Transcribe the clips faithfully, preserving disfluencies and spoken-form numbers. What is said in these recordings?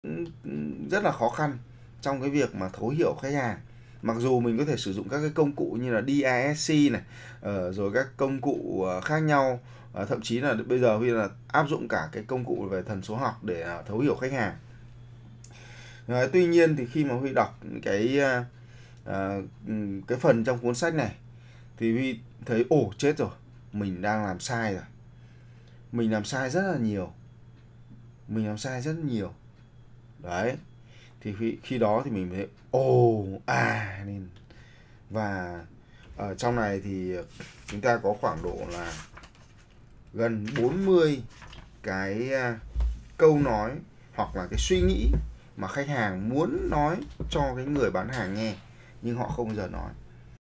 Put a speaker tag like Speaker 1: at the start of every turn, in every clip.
Speaker 1: rất là khó khăn trong cái việc mà thấu hiểu khách hàng. Mặc dù mình có thể sử dụng các cái công cụ như là đê i ét xê này, uh, rồi các công cụ uh, khác nhau, uh, thậm chí là bây giờ Huy là áp dụng cả cái công cụ về thần số học để uh, thấu hiểu khách hàng. Uh, tuy nhiên thì khi mà Huy đọc cái uh, uh, cái phần trong cuốn sách này thì Huy thấy ồ chết rồi, mình đang làm sai rồi, mình làm sai rất là nhiều, mình làm sai rất nhiều đấy. Thì khi, khi đó thì mình thấy ồ à nên và ở trong này thì chúng ta có khoảng độ là gần bốn mươi cái uh, câu nói hoặc là cái suy nghĩ mà khách hàng muốn nói cho cái người bán hàng nghe nhưng họ không bao giờ nói.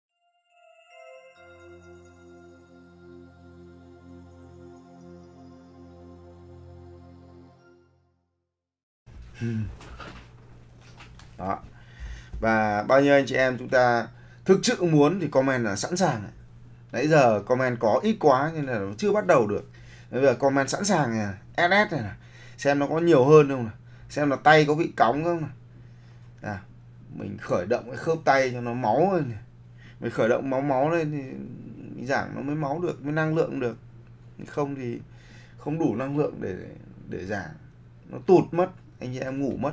Speaker 1: Đó. Và bao nhiêu anh chị em chúng ta thực sự muốn thì comment là sẵn sàng. Nãy giờ comment có ít quá nên là nó chưa bắt đầu được. Bây giờ comment sẵn sàng này, ét ét này, này. Xem nó có nhiều hơn không này. Xem là tay có bị cóng không này. À, mình khởi động cái khớp tay cho nó máu lên này. Mình khởi động máu máu lên thì giảng nó mới máu được, mới năng lượng được. Không thì không đủ năng lượng để để giảng. Nó tụt mất, anh chị em ngủ mất.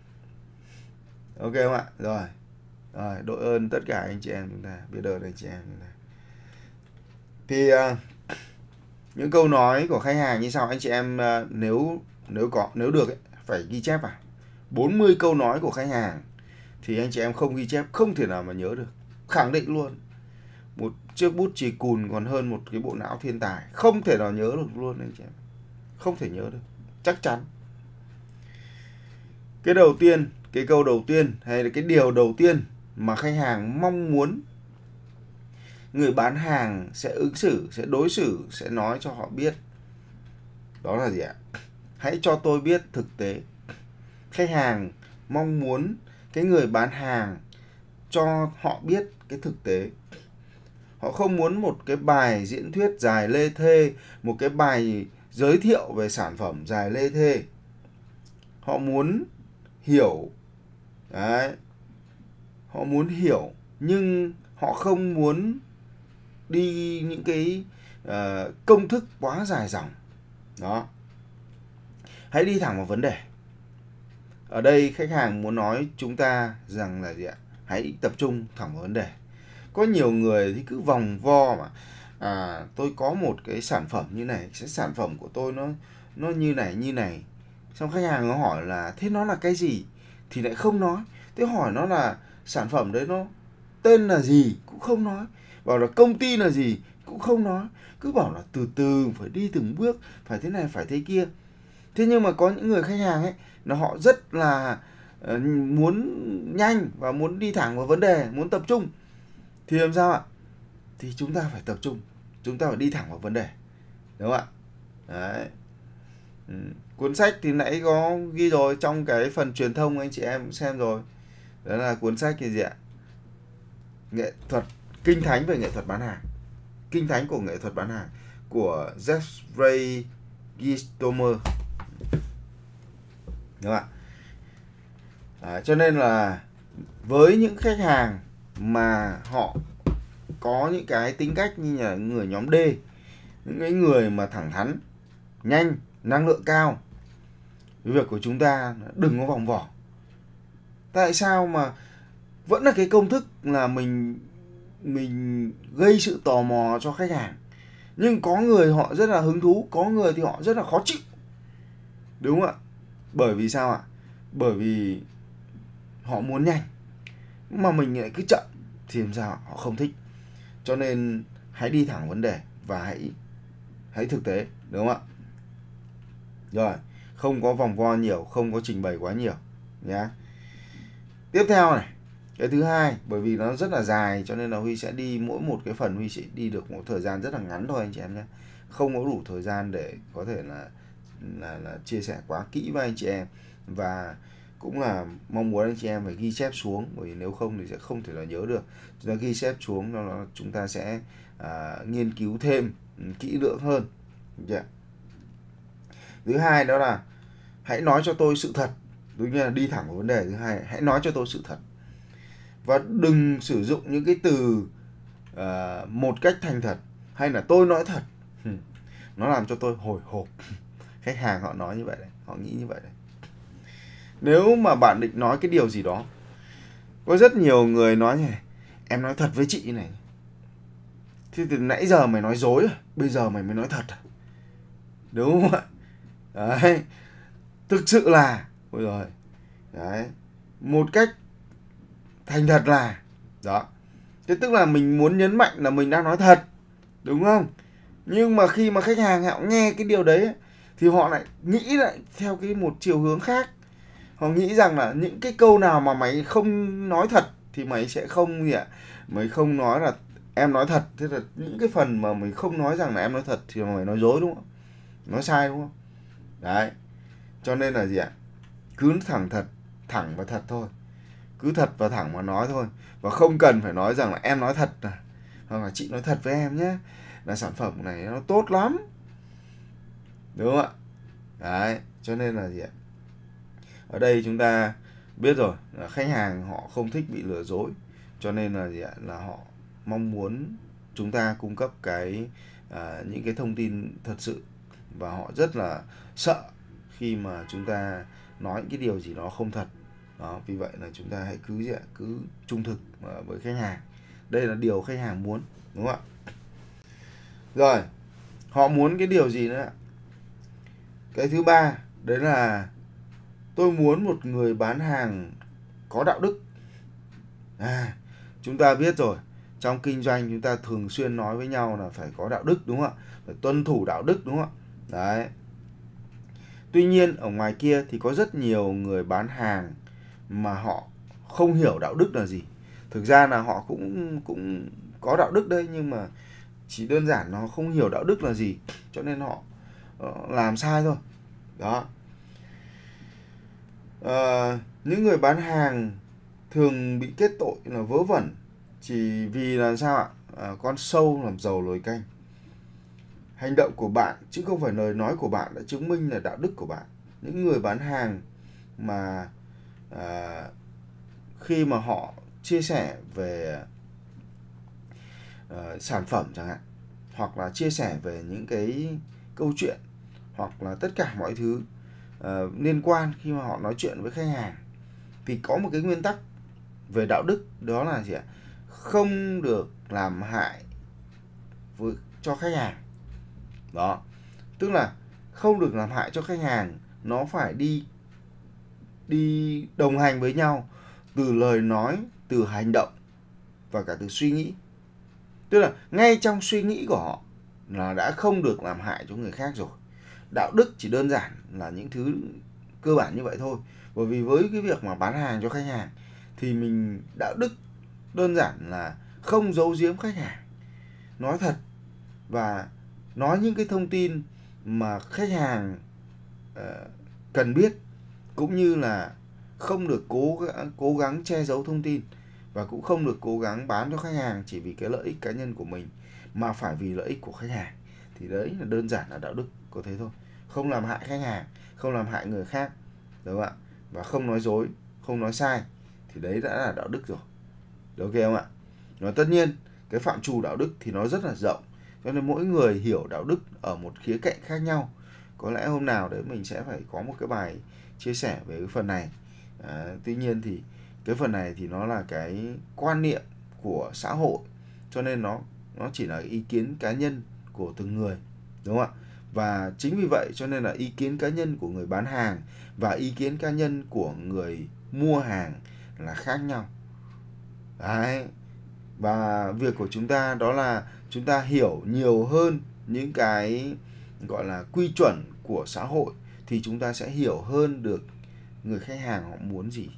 Speaker 1: Ok không ạ? Rồi. Rồi, đội ơn tất cả anh chị em chúng ta, biết ơn anh chị em chúng ta. Thì uh, những câu nói của khách hàng như sau anh chị em, uh, nếu nếu có nếu được ấy, phải ghi chép vào. bốn mươi câu nói của khách hàng thì anh chị em không ghi chép không thể nào mà nhớ được. Khẳng định luôn. Một chiếc bút chì cùn còn hơn một cái bộ não thiên tài, không thể nào nhớ được luôn anh chị em. Không thể nhớ được, chắc chắn. Cái đầu tiên, cái câu đầu tiên hay là cái điều đầu tiên mà khách hàng mong muốn người bán hàng sẽ ứng xử, sẽ đối xử, sẽ nói cho họ biết, đó là gì ạ? Hãy cho tôi biết thực tế. Khách hàng mong muốn cái người bán hàng cho họ biết cái thực tế. Họ không muốn một cái bài diễn thuyết dài lê thê, một cái bài giới thiệu về sản phẩm dài lê thê. Họ muốn hiểu. Đấy. Họ muốn hiểu nhưng họ không muốn đi những cái uh, công thức quá dài dòng. Đó. Hãy đi thẳng vào vấn đề. Ở đây khách hàng muốn nói chúng ta rằng là gì ạ? Hãy tập trung thẳng vào vấn đề. Có nhiều người thì cứ vòng vo mà à, tôi có một cái sản phẩm như này, cái sản phẩm của tôi nó nó như này như này. Xong khách hàng nó hỏi là thế nó là cái gì thì lại không nói. Thế hỏi nó là sản phẩm đấy nó tên là gì cũng không nói. Bảo là công ty là gì cũng không nói. Cứ bảo là từ từ, phải đi từng bước, phải thế này, phải thế kia. Thế nhưng mà có những người khách hàng ấy, nó họ rất là uh, muốn nhanh và muốn đi thẳng vào vấn đề, muốn tập trung. Thì làm sao ạ? Thì chúng ta phải tập trung, chúng ta phải đi thẳng vào vấn đề. Đúng không ạ? Đấy. Ừ. Cuốn sách thì nãy có ghi rồi, trong cái phần truyền thông anh chị em cũng xem rồi. Đó là cuốn sách gì ạ? Nghệ thuật, kinh thánh về nghệ thuật bán hàng. Kinh thánh của nghệ thuật bán hàng của Jeffrey Gitomer. Đúng không ạ? À, cho nên là với những khách hàng mà họ có những cái tính cách như là người nhóm D, những cái người mà thẳng thắn, nhanh, năng lượng cao, cái việc của chúng ta đừng có vòng vỏ. Tại sao mà vẫn là cái công thức là mình mình gây sự tò mò cho khách hàng, nhưng có người họ rất là hứng thú, có người thì họ rất là khó chịu. Đúng không ạ? Bởi vì sao ạ? Bởi vì họ muốn nhanh mà mình lại cứ chậm thì làm sao họ không thích. Cho nên hãy đi thẳng vấn đề và hãy hãy thực tế, đúng không ạ? Rồi, không có vòng vo nhiều, không có trình bày quá nhiều nhá. Tiếp theo này, cái thứ hai, bởi vì nó rất là dài cho nên là Huy sẽ đi mỗi một cái phần Huy sẽ đi được một thời gian rất là ngắn thôi anh chị em nhé. Không có đủ thời gian để có thể là là, là chia sẻ quá kỹ với anh chị em, và cũng là mong muốn anh chị em phải ghi chép xuống, bởi vì nếu không thì sẽ không thể là nhớ được. Chúng ta ghi chép xuống nó chúng ta sẽ à, nghiên cứu thêm kỹ lưỡng hơn. Yeah. Thứ hai đó là hãy nói cho tôi sự thật. Đúng như là đi thẳng vào vấn đề. Thứ hai, hãy nói cho tôi sự thật. Và đừng sử dụng những cái từ uh, một cách thành thật hay là tôi nói thật. Nó làm cho tôi hồi hộp. Khách hàng họ nói như vậy đấy, họ nghĩ như vậy đấy. Nếu mà bạn định nói cái điều gì đó, có rất nhiều người nói như này: em nói thật với chị này. Thế từ nãy giờ mày nói dối à? Bây giờ mày mới nói thật à? Đúng không ạ? Đấy. Thực sự là, ôi rồi, đấy, một cách thành thật là, đó. Thế tức là mình muốn nhấn mạnh là mình đang nói thật, đúng không? Nhưng mà khi mà khách hàng họ nghe cái điều đấy thì họ lại nghĩ lại theo cái một chiều hướng khác. Họ nghĩ rằng là những cái câu nào mà mày không nói thật thì mày sẽ không gì ạ? Mày không nói là em nói thật. Thế là những cái phần mà mày không nói rằng là em nói thật thì mày nói dối, đúng không? Nói sai, đúng không? Đấy. Cho nên là gì ạ? Cứ thẳng thật, thẳng và thật thôi. Cứ thật và thẳng mà nói thôi. Và không cần phải nói rằng là em nói thật à, hoặc là chị nói thật với em nhé, là sản phẩm này nó tốt lắm. Đúng không ạ? Đấy. Cho nên là gì ạ? Ở đây chúng ta biết rồi, là khách hàng họ không thích bị lừa dối. Cho nên là gì ạ? Là họ mong muốn chúng ta cung cấp cái à, những cái thông tin thật sự. Và họ rất là sợ khi mà chúng ta nói cái điều gì đó không thật. Đó, vì vậy là chúng ta hãy cứ gì ạ? Cứ trung thực với khách hàng. Đây là điều khách hàng muốn, đúng không ạ? Rồi, họ muốn cái điều gì nữa? Cái thứ ba, đấy là tôi muốn một người bán hàng có đạo đức. À, chúng ta biết rồi, trong kinh doanh chúng ta thường xuyên nói với nhau là phải có đạo đức, đúng không ạ? Phải tuân thủ đạo đức, đúng không ạ? Đấy. Tuy nhiên ở ngoài kia thì có rất nhiều người bán hàng mà họ không hiểu đạo đức là gì. Thực ra là họ cũng cũng có đạo đức đây, nhưng mà chỉ đơn giản nó không hiểu đạo đức là gì, cho nên họ làm sai thôi. Đó. À, những người bán hàng thường bị kết tội là vớ vẩn chỉ vì là sao ạ? À, con sâu làm dầu nồi canh. Hành động của bạn chứ không phải lời nói của bạn đã chứng minh là đạo đức của bạn. Những người bán hàng mà à, khi mà họ chia sẻ về uh, sản phẩm chẳng hạn, hoặc là chia sẻ về những cái câu chuyện, hoặc là tất cả mọi thứ uh, liên quan khi mà họ nói chuyện với khách hàng, thì có một cái nguyên tắc về đạo đức, đó là gì ạ? Không được làm hại với, cho khách hàng. Đó, tức là không được làm hại cho khách hàng. Nó phải đi đi đồng hành với nhau, từ lời nói, từ hành động và cả từ suy nghĩ. Tức là ngay trong suy nghĩ của họ là đã không được làm hại cho người khác rồi. Đạo đức chỉ đơn giản là những thứ cơ bản như vậy thôi. Bởi vì với cái việc mà bán hàng cho khách hàng thì mình đạo đức đơn giản là không giấu giếm khách hàng, nói thật và nói những cái thông tin mà khách hàng uh, cần biết, cũng như là không được cố cố gắng che giấu thông tin, và cũng không được cố gắng bán cho khách hàng chỉ vì cái lợi ích cá nhân của mình, mà phải vì lợi ích của khách hàng. Thì đấy là đơn giản là đạo đức, có thế thôi. Không làm hại khách hàng, không làm hại người khác, đúng không ạ? Và không nói dối, không nói sai, thì đấy đã là đạo đức rồi. Ok không ạ? Và tất nhiên cái phạm trù đạo đức thì nó rất là rộng, cho nên mỗi người hiểu đạo đức ở một khía cạnh khác nhau. Có lẽ hôm nào đấy mình sẽ phải có một cái bài chia sẻ về cái phần này. À, tuy nhiên thì cái phần này thì nó là cái quan niệm của xã hội, cho nên nó nó chỉ là ý kiến cá nhân của từng người, đúng không ạ? Và chính vì vậy cho nên là ý kiến cá nhân của người bán hàng và ý kiến cá nhân của người mua hàng là khác nhau. Đấy. Và việc của chúng ta đó là chúng ta hiểu nhiều hơn những cái gọi là quy chuẩn của xã hội, thì chúng ta sẽ hiểu hơn được người khách hàng họ muốn gì.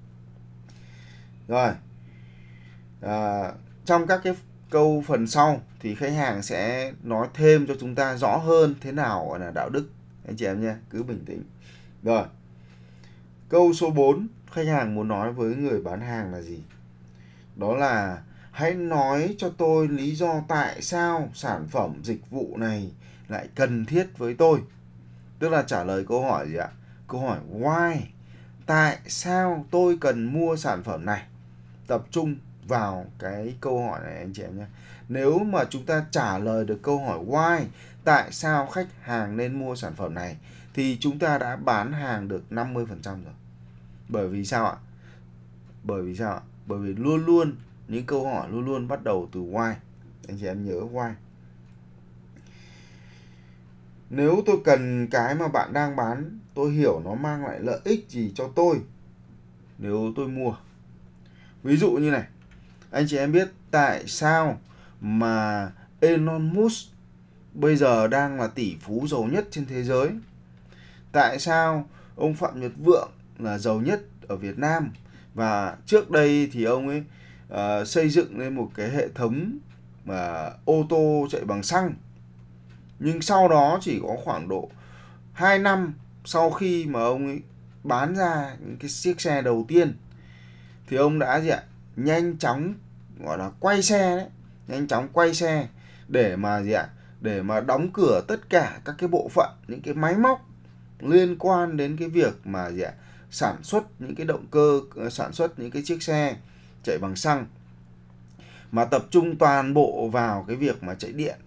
Speaker 1: Rồi, à, trong các cái câu phần sau thì khách hàng sẽ nói thêm cho chúng ta rõ hơn thế nào gọi là đạo đức. Anh chị em nhé, cứ bình tĩnh. Rồi, câu số bốn, khách hàng muốn nói với người bán hàng là gì? Đó là hãy nói cho tôi lý do tại sao sản phẩm dịch vụ này lại cần thiết với tôi. Tức là trả lời câu hỏi gì ạ? Câu hỏi why. tại sao tôi cần mua sản phẩm này? Tập trung vào cái câu hỏi này anh chị em nhé. Nếu mà chúng ta trả lời được câu hỏi why, tại sao khách hàng nên mua sản phẩm này, thì chúng ta đã bán hàng được năm mươi phần trăm rồi. Bởi vì sao ạ? Bởi vì sao ạ? Bởi vì luôn luôn những câu hỏi luôn luôn bắt đầu từ why. Anh chị em nhớ why. Nếu tôi cần cái mà bạn đang bán, tôi hiểu nó mang lại lợi ích gì cho tôi nếu tôi mua. Ví dụ như này, anh chị em biết tại sao mà Elon Musk bây giờ đang là tỷ phú giàu nhất trên thế giới? Tại sao ông Phạm Nhật Vượng là giàu nhất ở Việt Nam? Và trước đây thì ông ấy uh, xây dựng lên một cái hệ thống mà ô tô chạy bằng xăng. Nhưng sau đó chỉ có khoảng độ hai năm sau khi mà ông ấy bán ra những cái chiếc xe đầu tiên, thì ông đã gì ạ? Nhanh chóng gọi là quay xe đấy, nhanh chóng quay xe để mà gì ạ? Để mà đóng cửa tất cả các cái bộ phận, những cái máy móc liên quan đến cái việc mà gì ạ? Sản xuất những cái động cơ, sản xuất những cái chiếc xe chạy bằng xăng, mà tập trung toàn bộ vào cái việc mà chạy điện.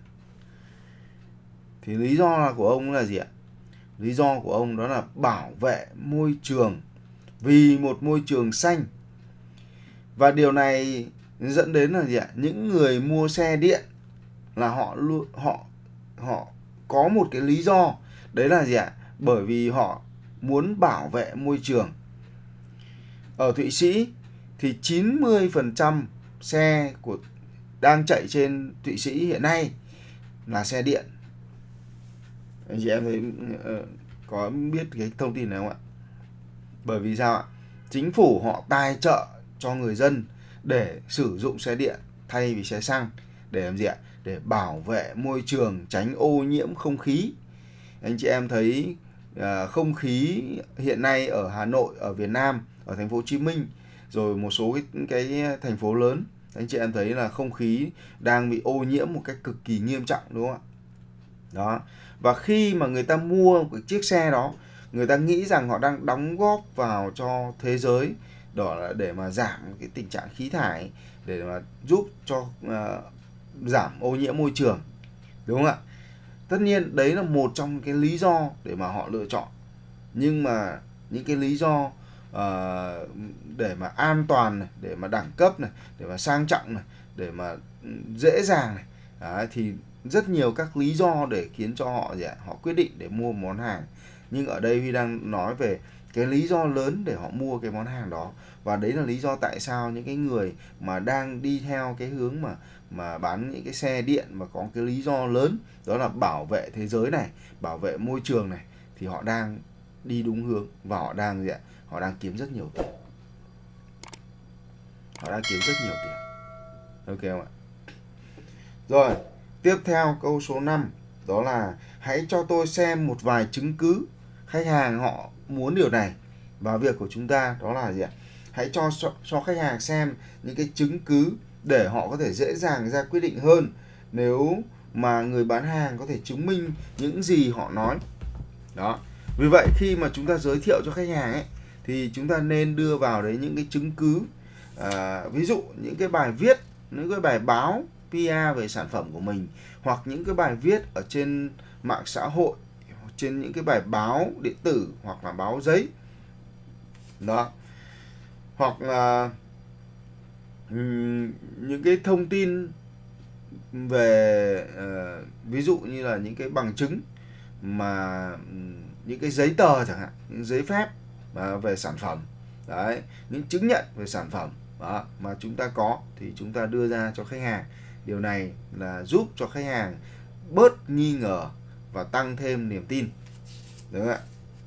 Speaker 1: Thì lý do là của ông là gì ạ? Lý do của ông đó là bảo vệ môi trường, vì một môi trường xanh. Và điều này dẫn đến là gì ạ? Những người mua xe điện là họ họ họ có một cái lý do, đấy là gì ạ? Bởi vì họ muốn bảo vệ môi trường. Ở Thụy Sĩ thì chín mươi phần trăm xe của đang chạy trên Thụy Sĩ hiện nay là xe điện. Anh chị em thấy uh, có biết cái thông tin này không ạ? Bởi vì sao ạ? Chính phủ họ tài trợ cho người dân để sử dụng xe điện thay vì xe xăng. Để làm gì ạ? Để bảo vệ môi trường, tránh ô nhiễm không khí. Anh chị em thấy uh, không khí hiện nay ở Hà Nội, ở Việt Nam, ở thành phố Hồ Chí Minh, rồi một số cái, cái thành phố lớn, anh chị em thấy là không khí đang bị ô nhiễm một cách cực kỳ nghiêm trọng, đúng không ạ? Đó. Và khi mà người ta mua cái chiếc xe đó, người ta nghĩ rằng họ đang đóng góp vào cho thế giới, đó là để mà giảm cái tình trạng khí thải, để mà giúp cho uh, giảm ô nhiễm môi trường, đúng không ạ? Tất nhiên đấy là một trong cái lý do để mà họ lựa chọn. Nhưng mà những cái lý do uh, để mà an toàn này, để mà đẳng cấp này, để mà sang trọng này, để mà dễ dàng này, đấy, thì rất nhiều các lý do để khiến cho họ gì ạ? Họ quyết định để mua món hàng. Nhưng ở đây Huy đang nói về cái lý do lớn để họ mua cái món hàng đó. Và đấy là lý do tại sao những cái người mà đang đi theo cái hướng mà mà bán những cái xe điện mà có cái lý do lớn, đó là bảo vệ thế giới này, bảo vệ môi trường này, thì họ đang đi đúng hướng và họ đang gì ạ? Họ đang kiếm rất nhiều tiền. Họ đang kiếm rất nhiều tiền. Ok không ạ? Rồi, tiếp theo câu số năm, đó là hãy cho tôi xem một vài chứng cứ. Khách hàng họ muốn điều này, và việc của chúng ta đó là gì ạ? Hãy cho, cho cho khách hàng xem những cái chứng cứ để họ có thể dễ dàng ra quyết định hơn, nếu mà người bán hàng có thể chứng minh những gì họ nói. Đó. Vì vậy khi mà chúng ta giới thiệu cho khách hàng ấy, thì chúng ta nên đưa vào đấy những cái chứng cứ. À, ví dụ những cái bài viết, những cái bài báo pê e về sản phẩm của mình, hoặc những cái bài viết ở trên mạng xã hội, trên những cái bài báo điện tử hoặc là báo giấy. Đó. Hoặc là um, những cái thông tin về uh, ví dụ như là những cái bằng chứng mà um, những cái giấy tờ chẳng hạn, những giấy phép mà về sản phẩm. Đấy, những chứng nhận về sản phẩm đó, mà chúng ta có thì chúng ta đưa ra cho khách hàng. Điều này là giúp cho khách hàng bớt nghi ngờ và tăng thêm niềm tin. Đúng không ạ?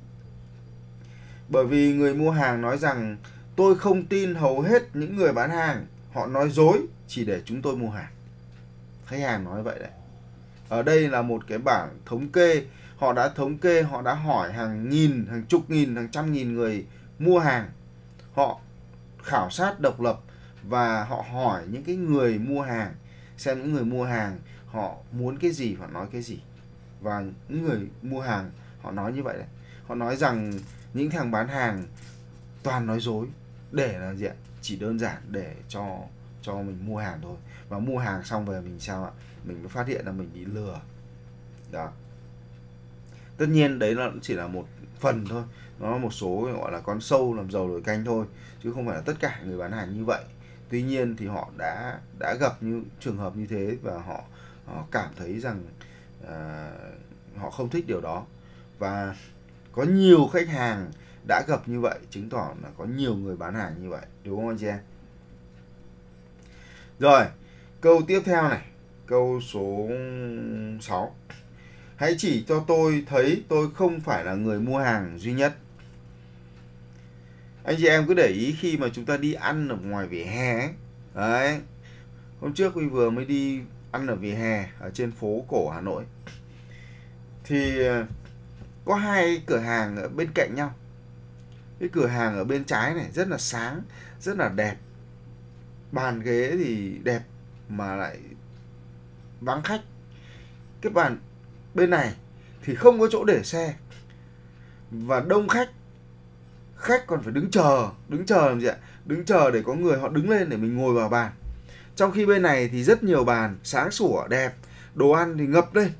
Speaker 1: Bởi vì người mua hàng nói rằng tôi không tin hầu hết những người bán hàng, họ nói dối chỉ để chúng tôi mua hàng. Khách hàng nói vậy đấy. Ở đây là một cái bảng thống kê, họ đã thống kê, họ đã hỏi hàng nghìn, hàng chục nghìn, hàng trăm nghìn người mua hàng. Họ khảo sát độc lập và họ hỏi những cái người mua hàng, xem những người mua hàng họ muốn cái gì và nói cái gì. Và những người mua hàng họ nói như vậy đấy. Họ nói rằng những thằng bán hàng toàn nói dối để là gì ạ? Chỉ đơn giản để cho cho mình mua hàng thôi. Và mua hàng xong về mình sao ạ? Mình mới phát hiện là mình bị lừa. Đó. Tất nhiên đấy nó chỉ là một phần thôi, nó là một số gọi là con sâu làm dầu nồi canh thôi, chứ không phải là tất cả người bán hàng như vậy. Tuy nhiên thì họ đã đã gặp như trường hợp như thế và họ, họ cảm thấy rằng à, họ không thích điều đó. Và có nhiều khách hàng đã gặp như vậy, chứng tỏ là có nhiều người bán hàng như vậy, đúng không anh chị em? Rồi, câu tiếp theo này, câu số sáu. Hãy chỉ cho tôi thấy tôi không phải là người mua hàng duy nhất. Anh chị em cứ để ý khi mà chúng ta đi ăn ở ngoài vỉa hè ấy. Đấy. Hôm trước Huy vừa mới đi ăn ở vỉa hè ở trên phố cổ Hà Nội. Thì có hai cửa hàng ở bên cạnh nhau. Cái cửa hàng ở bên trái này rất là sáng, rất là đẹp. Bàn ghế thì đẹp mà lại vắng khách. Cái bàn bên này thì không có chỗ để xe và đông khách. Khách còn phải đứng chờ, đứng chờ làm gì ạ? Đứng chờ để có người họ đứng lên để mình ngồi vào bàn. Trong khi bên này thì rất nhiều bàn, sáng sủa, đẹp, đồ ăn thì ngập lên.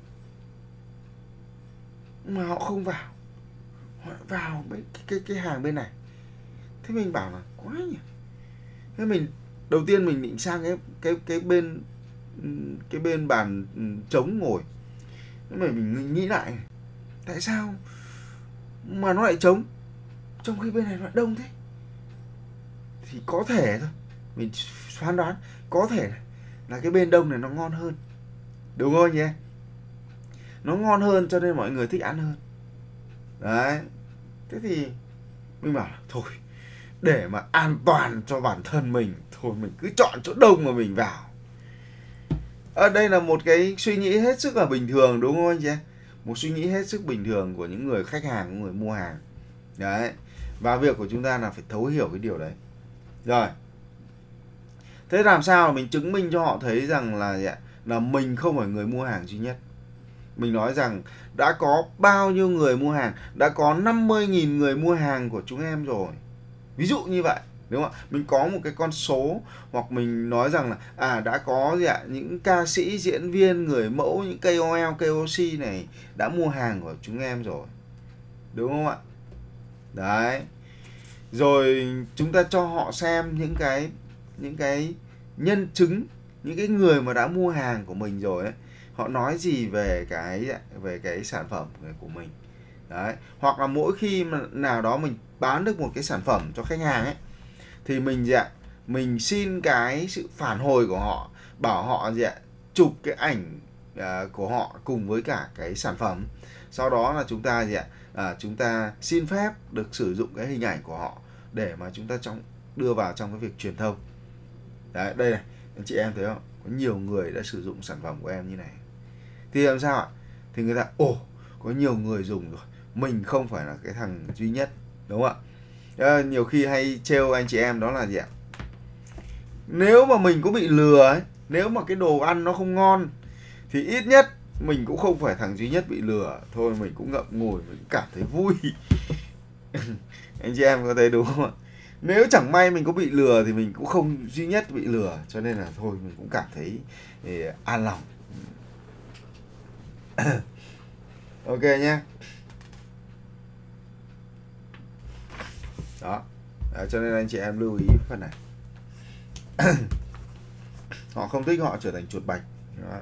Speaker 1: Mà họ không vào. Họ vào cái, cái, cái hàng bên này. Thế mình bảo là quá nhỉ. Thế mình, đầu tiên mình định sang cái, cái, cái bên cái bên bàn trống ngồi. Thế mà mình nghĩ lại, tại sao mà nó lại trống trong khi bên này nó lại đông thế? Thì có thể thôi, mình phán đoán có thể là cái bên đông này nó ngon hơn, đúng không nhỉ? Nó ngon hơn cho nên mọi người thích ăn hơn. Đấy. Thế thì mình bảo thôi, để mà an toàn cho bản thân mình, thôi mình cứ chọn chỗ đông mà mình vào. Ở đây là một cái suy nghĩ hết sức là bình thường, đúng không anh chị? Một suy nghĩ hết sức bình thường của những người khách hàng, người mua hàng. Đấy. Và việc của chúng ta là phải thấu hiểu cái điều đấy. Rồi. Thế làm sao mình chứng minh cho họ thấy rằng là là mình không phải người mua hàng duy nhất. Mình nói rằng đã có bao nhiêu người mua hàng, đã có năm mươi nghìn người mua hàng của chúng em rồi. Ví dụ như vậy, đúng không ạ? Mình có một cái con số, hoặc mình nói rằng là à đã có gì ạ, những ca sĩ, diễn viên, người mẫu, những K O L, K O C này đã mua hàng của chúng em rồi. Đúng không ạ? Đấy. Rồi chúng ta cho họ xem những cái những cái nhân chứng, những cái người mà đã mua hàng của mình rồi ấy, họ nói gì về cái về cái sản phẩm của mình. Đấy. Hoặc là mỗi khi mà nào đó mình bán được một cái sản phẩm cho khách hàng ấy, thì mình gì ạ, mình xin cái sự phản hồi của họ, bảo họ gì ạ, chụp cái ảnh uh, của họ cùng với cả cái sản phẩm. Sau đó là chúng ta gì ạ, à, chúng ta xin phép được sử dụng cái hình ảnh của họ để mà chúng ta trong đưa vào trong cái việc truyền thông. Đấy, đây này, anh chị em thấy không? Có nhiều người đã sử dụng sản phẩm của em như này. Thì làm sao ạ? Thì người ta, ồ, có nhiều người dùng rồi, mình không phải là cái thằng duy nhất, đúng không ạ? À, nhiều khi hay trêu anh chị em đó là gì ạ? Nếu mà mình có bị lừa ấy, nếu mà cái đồ ăn nó không ngon, thì ít nhất mình cũng không phải thằng duy nhất bị lừa. Thôi mình cũng ngậm ngùi, mình cũng cảm thấy vui. Anh chị em có thấy đúng không ạ? Nếu chẳng may mình có bị lừa thì mình cũng không duy nhất bị lừa, cho nên là thôi mình cũng cảm thấy eh, an lòng. Ok nhé. Đó. Đó, cho nên anh chị em lưu ý phần này. Họ không thích, họ trở thành chuột bạch. Đó.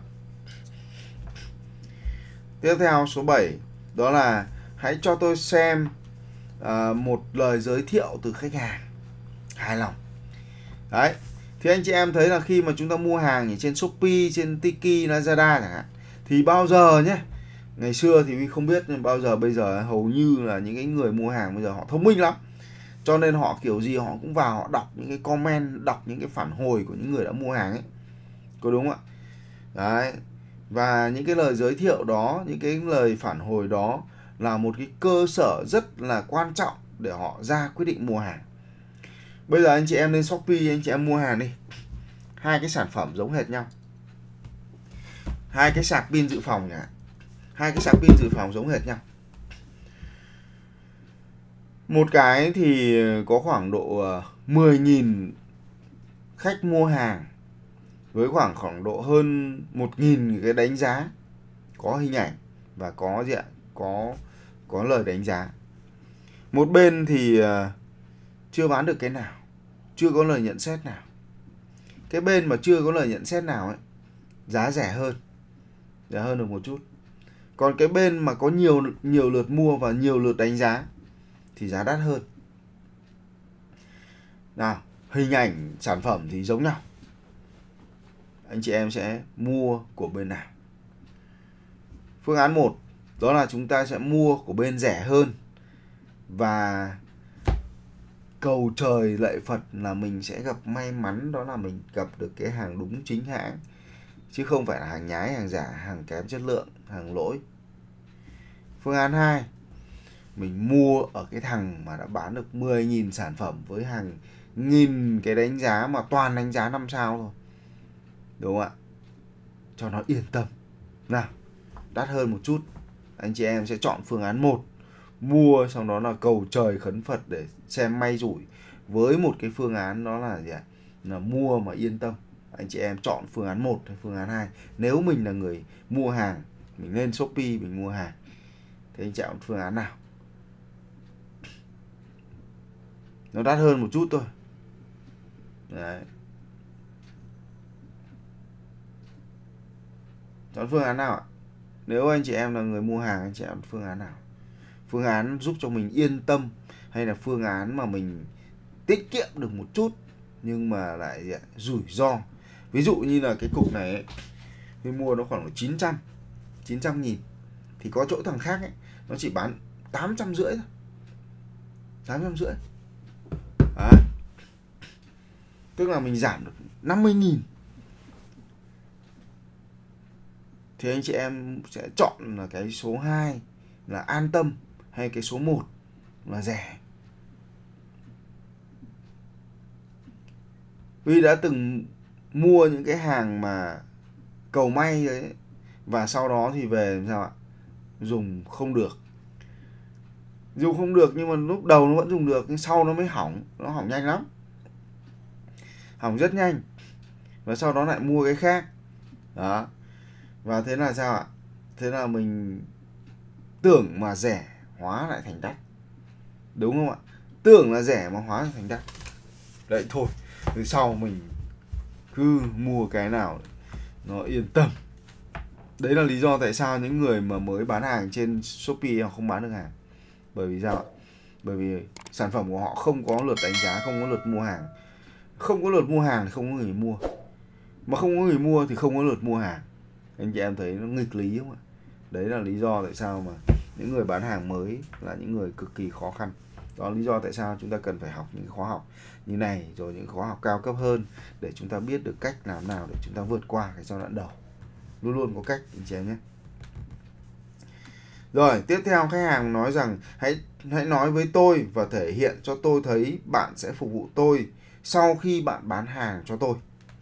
Speaker 1: Tiếp theo số bảy, đó là hãy cho tôi xem uh, một lời giới thiệu từ khách hàng hài lòng. Đấy. Thì anh chị em thấy là khi mà chúng ta mua hàng ở trên Shopee, trên Tiki, Lazada chẳng hạn, thì bao giờ nhé, ngày xưa thì mình không biết, nhưng bao giờ bây giờ hầu như là những cái người mua hàng bây giờ họ thông minh lắm. Cho nên họ kiểu gì họ cũng vào, họ đọc những cái comment, đọc những cái phản hồi của những người đã mua hàng ấy. Có đúng không ạ? Đấy. Và những cái lời giới thiệu đó, những cái lời phản hồi đó là một cái cơ sở rất là quan trọng để họ ra quyết định mua hàng. Bây giờ anh chị em lên Shopee, anh chị em mua hàng đi. Hai cái sản phẩm giống hệt nhau. Hai cái sạc pin dự phòng nhỉ? Hai cái sạc pin dự phòng giống hệt nhau. Một cái thì có khoảng độ mười nghìn khách mua hàng với khoảng khoảng độ hơn một nghìn cái đánh giá, có hình ảnh và có gì ạ? Có có lời đánh giá. Một bên thì chưa bán được cái nào, chưa có lời nhận xét nào. Cái bên mà chưa có lời nhận xét nào ấy, giá rẻ hơn, rẻ hơn được một chút. Còn cái bên mà có nhiều nhiều lượt mua và nhiều lượt đánh giá thì giá đắt hơn. Nào, hình ảnh sản phẩm thì giống nhau. Anh chị em sẽ mua của bên nào? Phương án một, đó là chúng ta sẽ mua của bên rẻ hơn và cầu trời lạy Phật là mình sẽ gặp may mắn, đó là mình gặp được cái hàng đúng chính hãng, chứ không phải là hàng nhái, hàng giả, hàng kém chất lượng, hàng lỗi. Phương án hai, mình mua ở cái thằng mà đã bán được mười nghìn sản phẩm với hàng nghìn cái đánh giá mà toàn đánh giá năm sao thôi. Đúng không ạ? Cho nó yên tâm. Nào, đắt hơn một chút, anh chị em sẽ chọn phương án một, mua xong đó là cầu trời khấn Phật để xem may rủi, với một cái phương án đó là gì ạ? Là mua mà yên tâm. Anh chị em chọn phương án một hay phương án hai. Nếu mình là người mua hàng, mình lên Shopee mình mua hàng, thì anh chọn phương án nào? Nó đắt hơn một chút thôi. Đấy. Chọn phương án nào ạ? Nếu anh chị em là người mua hàng, anh chị em chọn phương án nào? Phương án giúp cho mình yên tâm hay là phương án mà mình tiết kiệm được một chút nhưng mà lại rủi ro? Ví dụ như là cái cục này ấy, mình mua nó khoảng chín trăm chín trăm nghìn, thì có chỗ thằng khác ấy nó chỉ bán tám trăm rưỡi thôi, tám trăm rưỡi. Đấy. Tức là mình giảm được năm mươi nghìn. Thì anh chị em sẽ chọn là cái số hai là an tâm hay cái số một là rẻ. Vì đã từng mua những cái hàng mà cầu may đấy, và sau đó thì về làm sao ạ? Dùng không được. Dùng không được nhưng mà lúc đầu nó vẫn dùng được, nhưng sau nó mới hỏng, nó hỏng nhanh lắm. Hỏng rất nhanh. Và sau đó lại mua cái khác. Đó. Và thế là sao ạ? Thế là mình tưởng mà rẻ hóa lại thành đắt. Đúng không ạ? Tưởng là rẻ mà hóa thành đắt. Đấy thôi, từ sau mình cứ mua cái nào nó yên tâm. Đấy là lý do tại sao những người mà mới bán hàng trên Shopee họ không bán được hàng. Bởi vì sao ạ? Bởi vì sản phẩm của họ không có lượt đánh giá, không có lượt mua hàng. Không có lượt mua hàng thì không có người mua. Mà không có người mua thì không có lượt mua hàng. Anh chị em thấy nó nghịch lý không ạ? Đấy là lý do tại sao mà những người bán hàng mới là những người cực kỳ khó khăn. Đó là lý do tại sao chúng ta cần phải học những khóa học như này, rồi những khóa học cao cấp hơn, để chúng ta biết được cách làm nào để chúng ta vượt qua cái giai đoạn đầu. Luôn luôn có cách anh chị em nhé. Rồi, tiếp theo khách hàng nói rằng hãy hãy nói với tôi và thể hiện cho tôi thấy bạn sẽ phục vụ tôi sau khi bạn bán hàng cho tôi.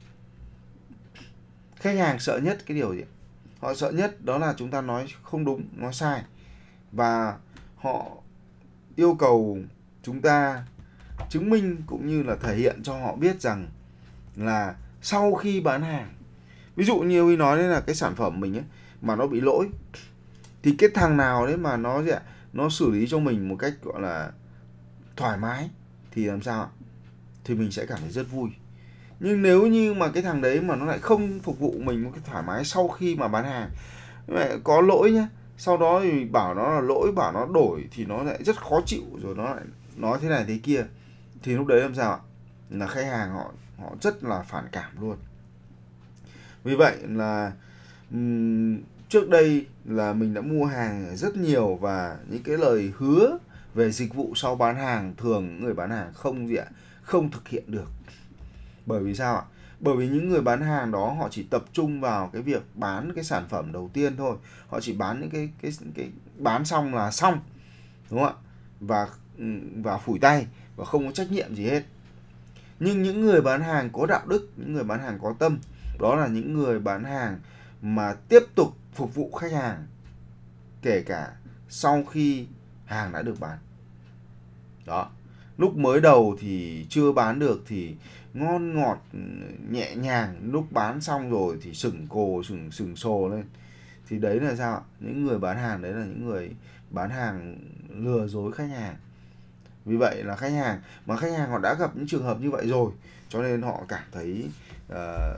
Speaker 1: Khách hàng sợ nhất cái điều gì? Họ sợ nhất đó là chúng ta nói không đúng, nói sai. Và họ yêu cầu chúng ta chứng minh cũng như là thể hiện cho họ biết rằng là sau khi bán hàng, ví dụ như Huy nói đấy là cái sản phẩm mình ấy mà nó bị lỗi, thì cái thằng nào đấy mà nó gì ạ, nó xử lý cho mình một cách gọi là thoải mái thì làm sao ạ? Thì mình sẽ cảm thấy rất vui. Nhưng nếu như mà cái thằng đấy mà nó lại không phục vụ mình một cái thoải mái sau khi mà bán hàng, có lỗi nhá, sau đó thì bảo nó là lỗi, bảo nó đổi thì nó lại rất khó chịu, rồi nó lại nói thế này thế kia, thì lúc đấy làm sao ạ? Là khách hàng họ họ rất là phản cảm luôn. Vì vậy là um, trước đây là mình đã mua hàng rất nhiều, và những cái lời hứa về dịch vụ sau bán hàng thường người bán hàng không gì ạ, không thực hiện được. Bởi vì sao ạ? Bởi vì những người bán hàng đó họ chỉ tập trung vào cái việc bán cái sản phẩm đầu tiên thôi. Họ chỉ bán những cái cái cái bán xong là xong. Đúng không ạ? Và và phủi tay và không có trách nhiệm gì hết. Nhưng những người bán hàng có đạo đức, những người bán hàng có tâm, đó là những người bán hàng mà tiếp tục phục vụ khách hàng kể cả sau khi hàng đã được bán. Đó. Lúc mới đầu thì chưa bán được thì ngon ngọt nhẹ nhàng, lúc bán xong rồi thì sừng cồ sừng sừng sồ lên. Thì đấy là sao? Những người bán hàng đấy là những người bán hàng lừa dối khách hàng. Vì vậy là khách hàng mà khách hàng họ đã gặp những trường hợp như vậy rồi, cho nên họ cảm thấy uh,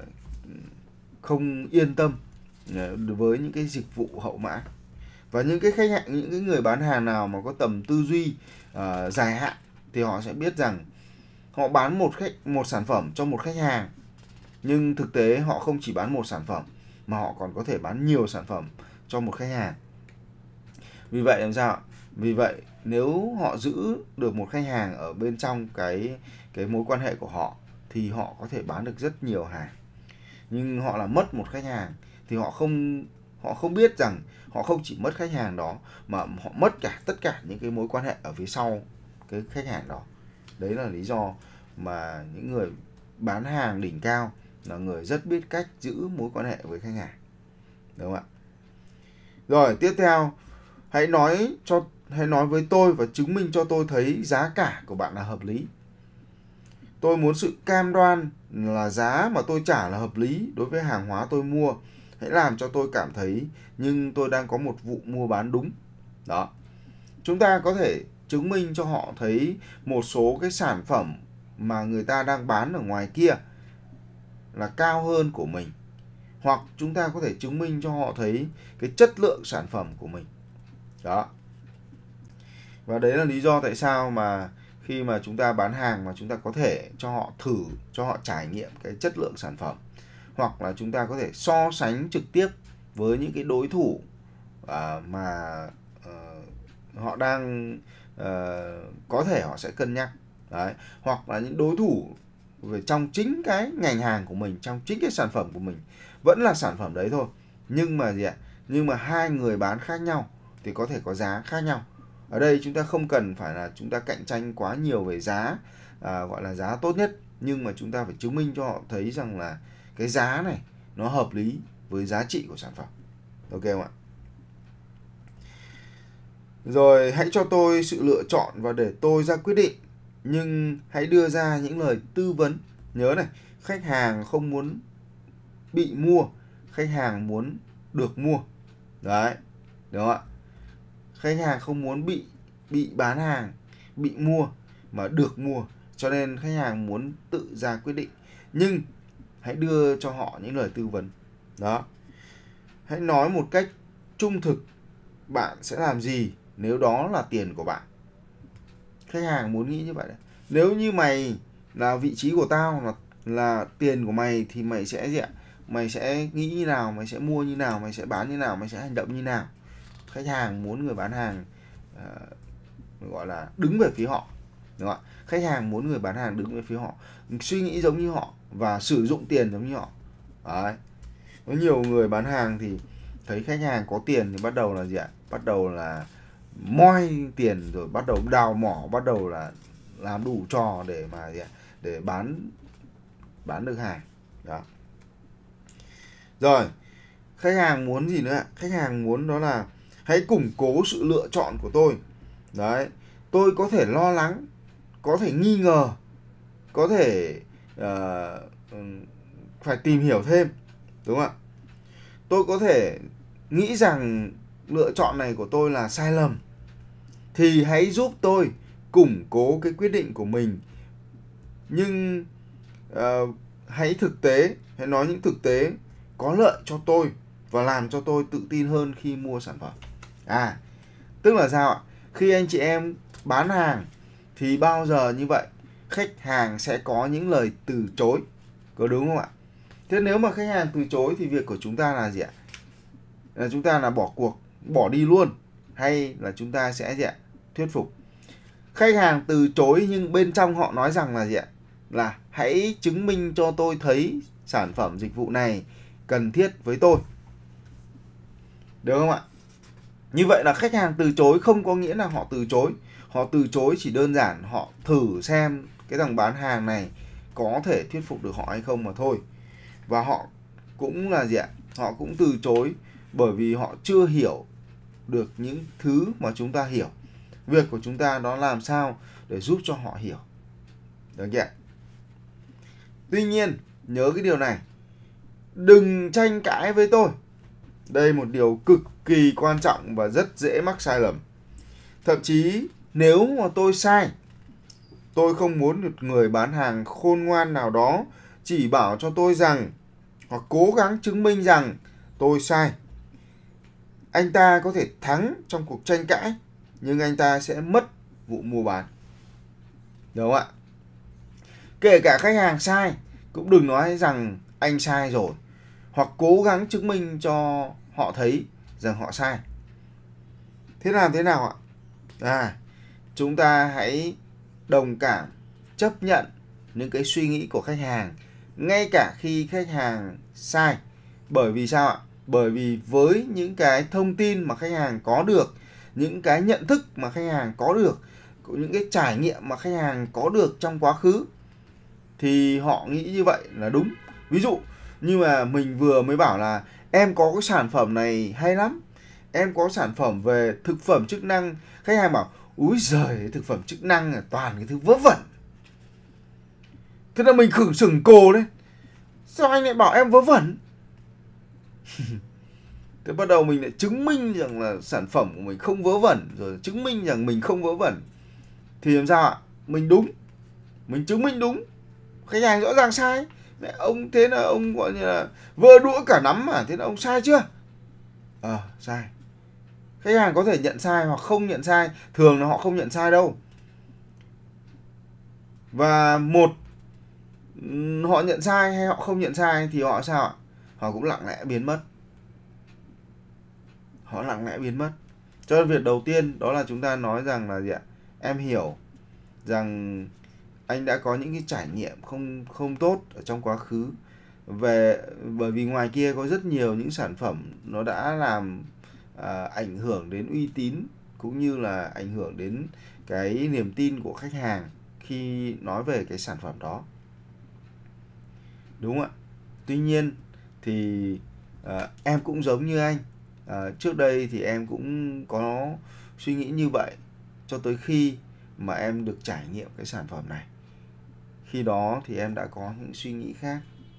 Speaker 1: không yên tâm với những cái dịch vụ hậu mãi. Và những cái khách hàng, những cái người bán hàng nào mà có tầm tư duy uh, dài hạn thì họ sẽ biết rằng họ bán một khách một sản phẩm cho một khách hàng, nhưng thực tế họ không chỉ bán một sản phẩm mà họ còn có thể bán nhiều sản phẩm cho một khách hàng. Vì vậy làm sao? Vì vậy nếu họ giữ được một khách hàng ở bên trong cái cái mối quan hệ của họ thì họ có thể bán được rất nhiều hàng. Nhưng họ là mất một khách hàng thì họ không họ không biết rằng họ không chỉ mất khách hàng đó mà họ mất cả tất cả những cái mối quan hệ ở phía sau cái khách hàng đó. Đấy là lý do mà những người bán hàng đỉnh cao là người rất biết cách giữ mối quan hệ với khách hàng. Đúng không ạ? Rồi, tiếp theo, hãy nói cho hãy nói với tôi và chứng minh cho tôi thấy giá cả của bạn là hợp lý. Tôi muốn sự cam đoan là giá mà tôi trả là hợp lý đối với hàng hóa tôi mua. Hãy làm cho tôi cảm thấy nhưng tôi đang có một vụ mua bán đúng. Đó. Chúng ta có thể chứng minh cho họ thấy một số cái sản phẩm mà người ta đang bán ở ngoài kia là cao hơn của mình. Hoặc chúng ta có thể chứng minh cho họ thấy cái chất lượng sản phẩm của mình. Đó. Và đấy là lý do tại sao mà khi mà chúng ta bán hàng mà chúng ta có thể cho họ thử, cho họ trải nghiệm cái chất lượng sản phẩm. Hoặc là chúng ta có thể so sánh trực tiếp với những cái đối thủ à, mà uh, họ đang uh, có thể họ sẽ cân nhắc. Đấy. Hoặc là những đối thủ về trong chính cái ngành hàng của mình, trong chính cái sản phẩm của mình vẫn là sản phẩm đấy thôi, nhưng mà gì ạ? Nhưng mà hai người bán khác nhau thì có thể có giá khác nhau. Ở đây chúng ta không cần phải là chúng ta cạnh tranh quá nhiều về giá, à, gọi là giá tốt nhất, nhưng mà chúng ta phải chứng minh cho họ thấy rằng là cái giá này nó hợp lý với giá trị của sản phẩm. Ok không ạ? Rồi, hãy cho tôi sự lựa chọn và để tôi ra quyết định, nhưng hãy đưa ra những lời tư vấn. Nhớ này, khách hàng không muốn bị mua, khách hàng muốn được mua. Đấy, đúng không ạ? Khách hàng không muốn bị bị bán hàng, bị mua mà được mua, cho nên khách hàng muốn tự ra quyết định, nhưng hãy đưa cho họ những lời tư vấn. Đó. Hãy nói một cách trung thực bạn sẽ làm gì nếu đó là tiền của bạn. Khách hàng muốn nghĩ như vậy đấy. Nếu như mày là vị trí của tao, là là tiền của mày thì mày sẽ gì ạ? Mày sẽ nghĩ như nào, mày sẽ mua như nào, mày sẽ bán như nào, mày sẽ hành động như nào. Khách hàng muốn người bán hàng uh, gọi là đứng về phía họ. Đúng không ạ? Khách hàng muốn người bán hàng đứng về phía họ, suy nghĩ giống như họ và sử dụng tiền giống như họ. Đấy. Có nhiều người bán hàng thì thấy khách hàng có tiền thì bắt đầu là gì ạ? Bắt đầu là moi tiền, rồi bắt đầu đào mỏ, bắt đầu là làm đủ trò để mà gì ạ? Để bán bán được hàng. Đó. Rồi, khách hàng muốn gì nữa ạ? Khách hàng muốn đó là hãy củng cố sự lựa chọn của tôi. Đấy, tôi có thể lo lắng, có thể nghi ngờ, có thể uh, phải tìm hiểu thêm. Đúng không ạ? Tôi có thể nghĩ rằng lựa chọn này của tôi là sai lầm. Thì hãy giúp tôi củng cố cái quyết định của mình. Nhưng uh, hãy thực tế, hãy nói những thực tế có lợi cho tôi và làm cho tôi tự tin hơn khi mua sản phẩm. À, tức là sao ạ? Khi anh chị em bán hàng thì bao giờ như vậy, khách hàng sẽ có những lời từ chối. Có đúng không ạ? Thế nếu mà khách hàng từ chối thì việc của chúng ta là gì ạ? Là chúng ta là bỏ cuộc, bỏ đi luôn, hay là chúng ta sẽ gì ạ? Thuyết phục. Khách hàng từ chối nhưng bên trong họ nói rằng là gì ạ? Là hãy chứng minh cho tôi thấy sản phẩm dịch vụ này cần thiết với tôi. Được không ạ? Như vậy là khách hàng từ chối không có nghĩa là họ từ chối. Họ từ chối chỉ đơn giản họ thử xem cái thằng bán hàng này có thể thuyết phục được họ hay không mà thôi. Và họ cũng là gì ạ? Họ cũng từ chối bởi vì họ chưa hiểu được những thứ mà chúng ta hiểu. Việc của chúng ta đó làm sao để giúp cho họ hiểu. Được chưa? Tuy nhiên, nhớ cái điều này, đừng tranh cãi với tôi. Đây một điều cực kỳ quan trọng và rất dễ mắc sai lầm. Thậm chí nếu mà tôi sai, tôi không muốn một người bán hàng khôn ngoan nào đó chỉ bảo cho tôi rằng, hoặc cố gắng chứng minh rằng tôi sai. Anh ta có thể thắng trong cuộc tranh cãi, nhưng anh ta sẽ mất vụ mua bán. Đúng không ạ? Kể cả khách hàng sai, cũng đừng nói rằng anh sai rồi, hoặc cố gắng chứng minh cho họ thấy rằng họ sai. Thế làm thế nào ạ? À, chúng ta hãy đồng cảm, chấp nhận những cái suy nghĩ của khách hàng, ngay cả khi khách hàng sai. Bởi vì sao ạ? Bởi vì với những cái thông tin mà khách hàng có được, những cái nhận thức mà khách hàng có được, những cái trải nghiệm mà khách hàng có được trong quá khứ, thì họ nghĩ như vậy là đúng. Ví dụ như mà mình vừa mới bảo là em có cái sản phẩm này hay lắm, em có sản phẩm về thực phẩm chức năng. Khách hàng bảo úi giời, thực phẩm chức năng là toàn cái thứ vớ vẩn. Thế là mình khửng sừng cổ lên, sao anh lại bảo em vớ vẩn? Thế bắt đầu mình lại chứng minh rằng là sản phẩm của mình không vớ vẩn, rồi chứng minh rằng mình không vớ vẩn. Thì làm sao ạ? Mình đúng, mình chứng minh đúng, khách hàng rõ ràng sai. Mẹ ông, thế là ông gọi như là vơ đũa cả nắm mà, thế là ông sai chưa? Ờ, à, sai. Khách hàng có thể nhận sai hoặc không nhận sai, thường là họ không nhận sai đâu. Và một, họ nhận sai hay họ không nhận sai thì họ sao ạ? Họ cũng lặng lẽ biến mất. Họ lặng lẽ biến mất. Cho nên việc đầu tiên đó là chúng ta nói rằng là gì ạ? Em hiểu rằng anh đã có những cái trải nghiệm không không tốt ở trong quá khứ, về bởi vì ngoài kia có rất nhiều những sản phẩm nó đã làm à, ảnh hưởng đến uy tín, cũng như là ảnh hưởng đến cái niềm tin của khách hàng khi nói về cái sản phẩm đó. Đúng không ạ? Tuy nhiên thì à, em cũng giống như anh. À, trước đây thì em cũng có suy nghĩ như vậy, cho tới khi mà em được trải nghiệm cái sản phẩm này. Khi đó thì em đã có những suy nghĩ khác.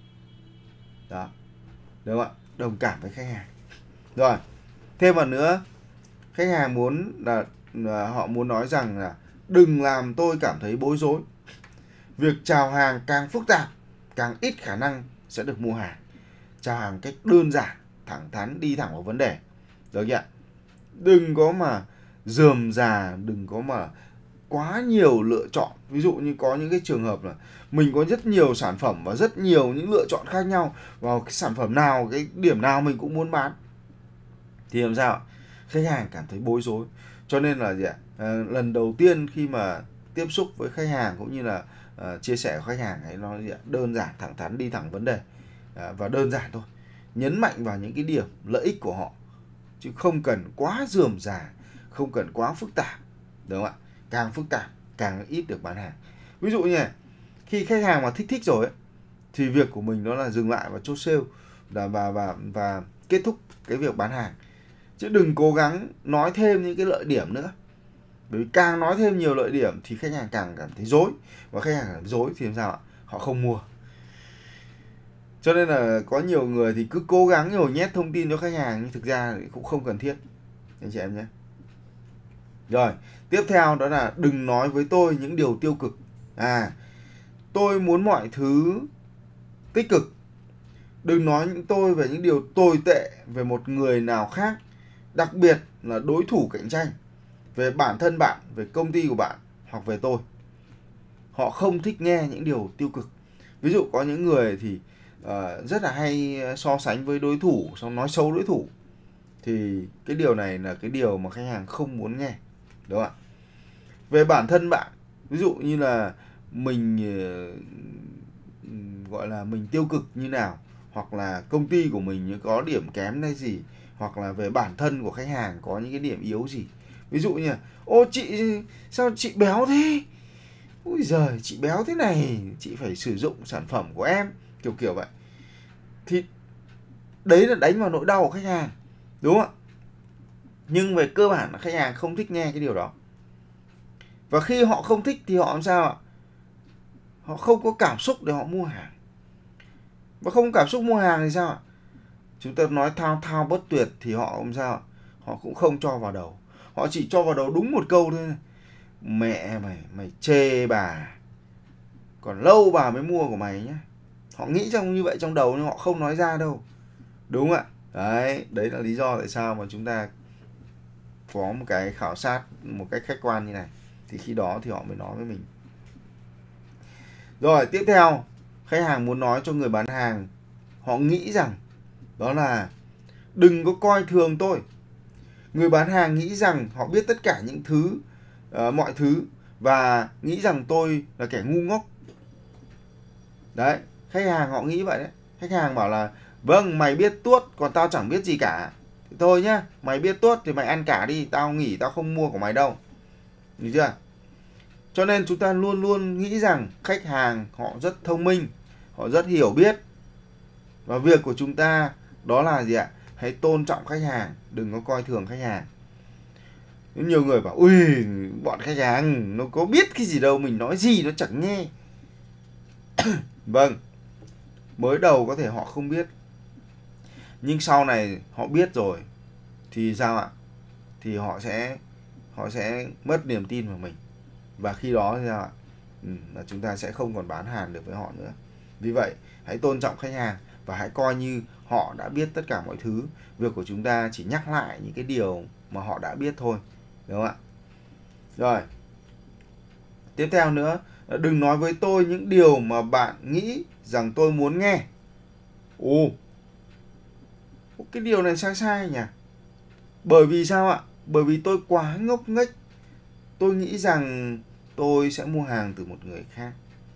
Speaker 1: Đó, đúng không ạ? Đồng cảm với khách hàng. Rồi, thêm vào nữa, khách hàng muốn là, là họ muốn nói rằng là đừng làm tôi cảm thấy bối rối. Việc chào hàng càng phức tạp, càng ít khả năng sẽ được mua hàng. Chào hàng cách đơn giản, thẳng thắn, đi thẳng vào vấn đề. Được chưa? Đừng có mà rườm rà, đừng có mà quá nhiều lựa chọn. Ví dụ như có những cái trường hợp là mình có rất nhiều sản phẩm và rất nhiều những lựa chọn khác nhau, vào cái sản phẩm nào, cái điểm nào mình cũng muốn bán, thì làm sao? Khách hàng cảm thấy bối rối. Cho nên là gì ạ? À, lần đầu tiên khi mà tiếp xúc với khách hàng cũng như là à, chia sẻ với khách hàng ấy, nó gì ạ? Đơn giản, thẳng thắn, đi thẳng vấn đề, à, và đơn giản thôi. Nhấn mạnh vào những cái điểm lợi ích của họ, chứ không cần quá rườm rà, không cần quá phức tạp. Đúng không ạ? Càng phức tạp càng ít được bán hàng. Ví dụ như này, khi khách hàng mà thích thích rồi ấy, thì việc của mình đó là dừng lại và chốt sale và, và, và, và kết thúc cái việc bán hàng. Chứ đừng cố gắng nói thêm những cái lợi điểm nữa. Bởi vì càng nói thêm nhiều lợi điểm thì khách hàng càng cảm thấy dối. Và khách hàng cảm thấy dối thì làm sao ạ? Họ không mua. Cho nên là có nhiều người thì cứ cố gắng nhồi nhét thông tin cho khách hàng, nhưng thực ra cũng không cần thiết anh chị em nhé. Rồi, tiếp theo đó là đừng nói với tôi những điều tiêu cực. À, tôi muốn mọi thứ tích cực. Đừng nói những tôi về những điều tồi tệ về một người nào khác, đặc biệt là đối thủ cạnh tranh, về bản thân bạn, về công ty của bạn hoặc về tôi. Họ không thích nghe những điều tiêu cực. Ví dụ có những người thì uh, rất là hay so sánh với đối thủ, xong nói xấu đối thủ. Thì cái điều này là cái điều mà khách hàng không muốn nghe. Đúng không ạ? Về bản thân bạn, ví dụ như là mình uh, gọi là mình tiêu cực như nào, hoặc là công ty của mình có điểm kém hay gì, hoặc là về bản thân của khách hàng có những cái điểm yếu gì. Ví dụ như là ô chị, sao chị béo thế? Ui giời, chị béo thế này, chị phải sử dụng sản phẩm của em, kiểu kiểu vậy. Thì đấy là đánh vào nỗi đau của khách hàng, đúng không ạ? Nhưng về cơ bản là khách hàng không thích nghe cái điều đó. Và khi họ không thích thì họ làm sao ạ? Họ không có cảm xúc để họ mua hàng. Và không có cảm xúc mua hàng thì sao ạ? Chúng ta nói thao thao bất tuyệt thì họ làm sao ạ? Họ cũng không cho vào đầu. Họ chỉ cho vào đầu đúng một câu thôi. Mẹ mày, mày chê bà. Còn lâu bà mới mua của mày nhá. Họ nghĩ trong như vậy trong đầu nhưng họ không nói ra đâu. Đúng ạ? Đấy, đấy là lý do tại sao mà chúng ta có một cái khảo sát một cách khách quan như này. Thì khi đó thì họ mới nói với mình. Rồi, tiếp theo, khách hàng muốn nói cho người bán hàng, họ nghĩ rằng đó là đừng có coi thường tôi. Người bán hàng nghĩ rằng họ biết tất cả những thứ, uh, mọi thứ và nghĩ rằng tôi là kẻ ngu ngốc. Đấy, khách hàng họ nghĩ vậy đấy. Khách hàng bảo là vâng, mày biết tuốt còn tao chẳng biết gì cả. Thì thôi nhá, mày biết tuốt thì mày ăn cả đi, tao nghỉ, tao không mua của mày đâu. Hiểu chưa? Cho nên chúng ta luôn luôn nghĩ rằng khách hàng họ rất thông minh, họ rất hiểu biết. Và việc của chúng ta đó là gì ạ? Hãy tôn trọng khách hàng, đừng có coi thường khách hàng. Nhiều người bảo, ui, bọn khách hàng nó có biết cái gì đâu, mình nói gì nó chẳng nghe. Vâng, mới đầu có thể họ không biết. Nhưng sau này họ biết rồi thì sao ạ? Thì họ sẽ họ sẽ mất niềm tin vào mình. Và khi đó thì sao ạ? Ừ, là chúng ta sẽ không còn bán hàng được với họ nữa. Vì vậy, hãy tôn trọng khách hàng và hãy coi như họ đã biết tất cả mọi thứ. Việc của chúng ta chỉ nhắc lại những cái điều mà họ đã biết thôi. Đúng không ạ? Rồi. Tiếp theo nữa, đừng nói với tôi những điều mà bạn nghĩ rằng tôi muốn nghe. Ồ, cái điều này sai sai nhỉ? Bởi vì sao ạ? Bởi vì tôi quá ngốc nghếch. Tôi nghĩ rằng tôi sẽ mua hàng từ một người khác.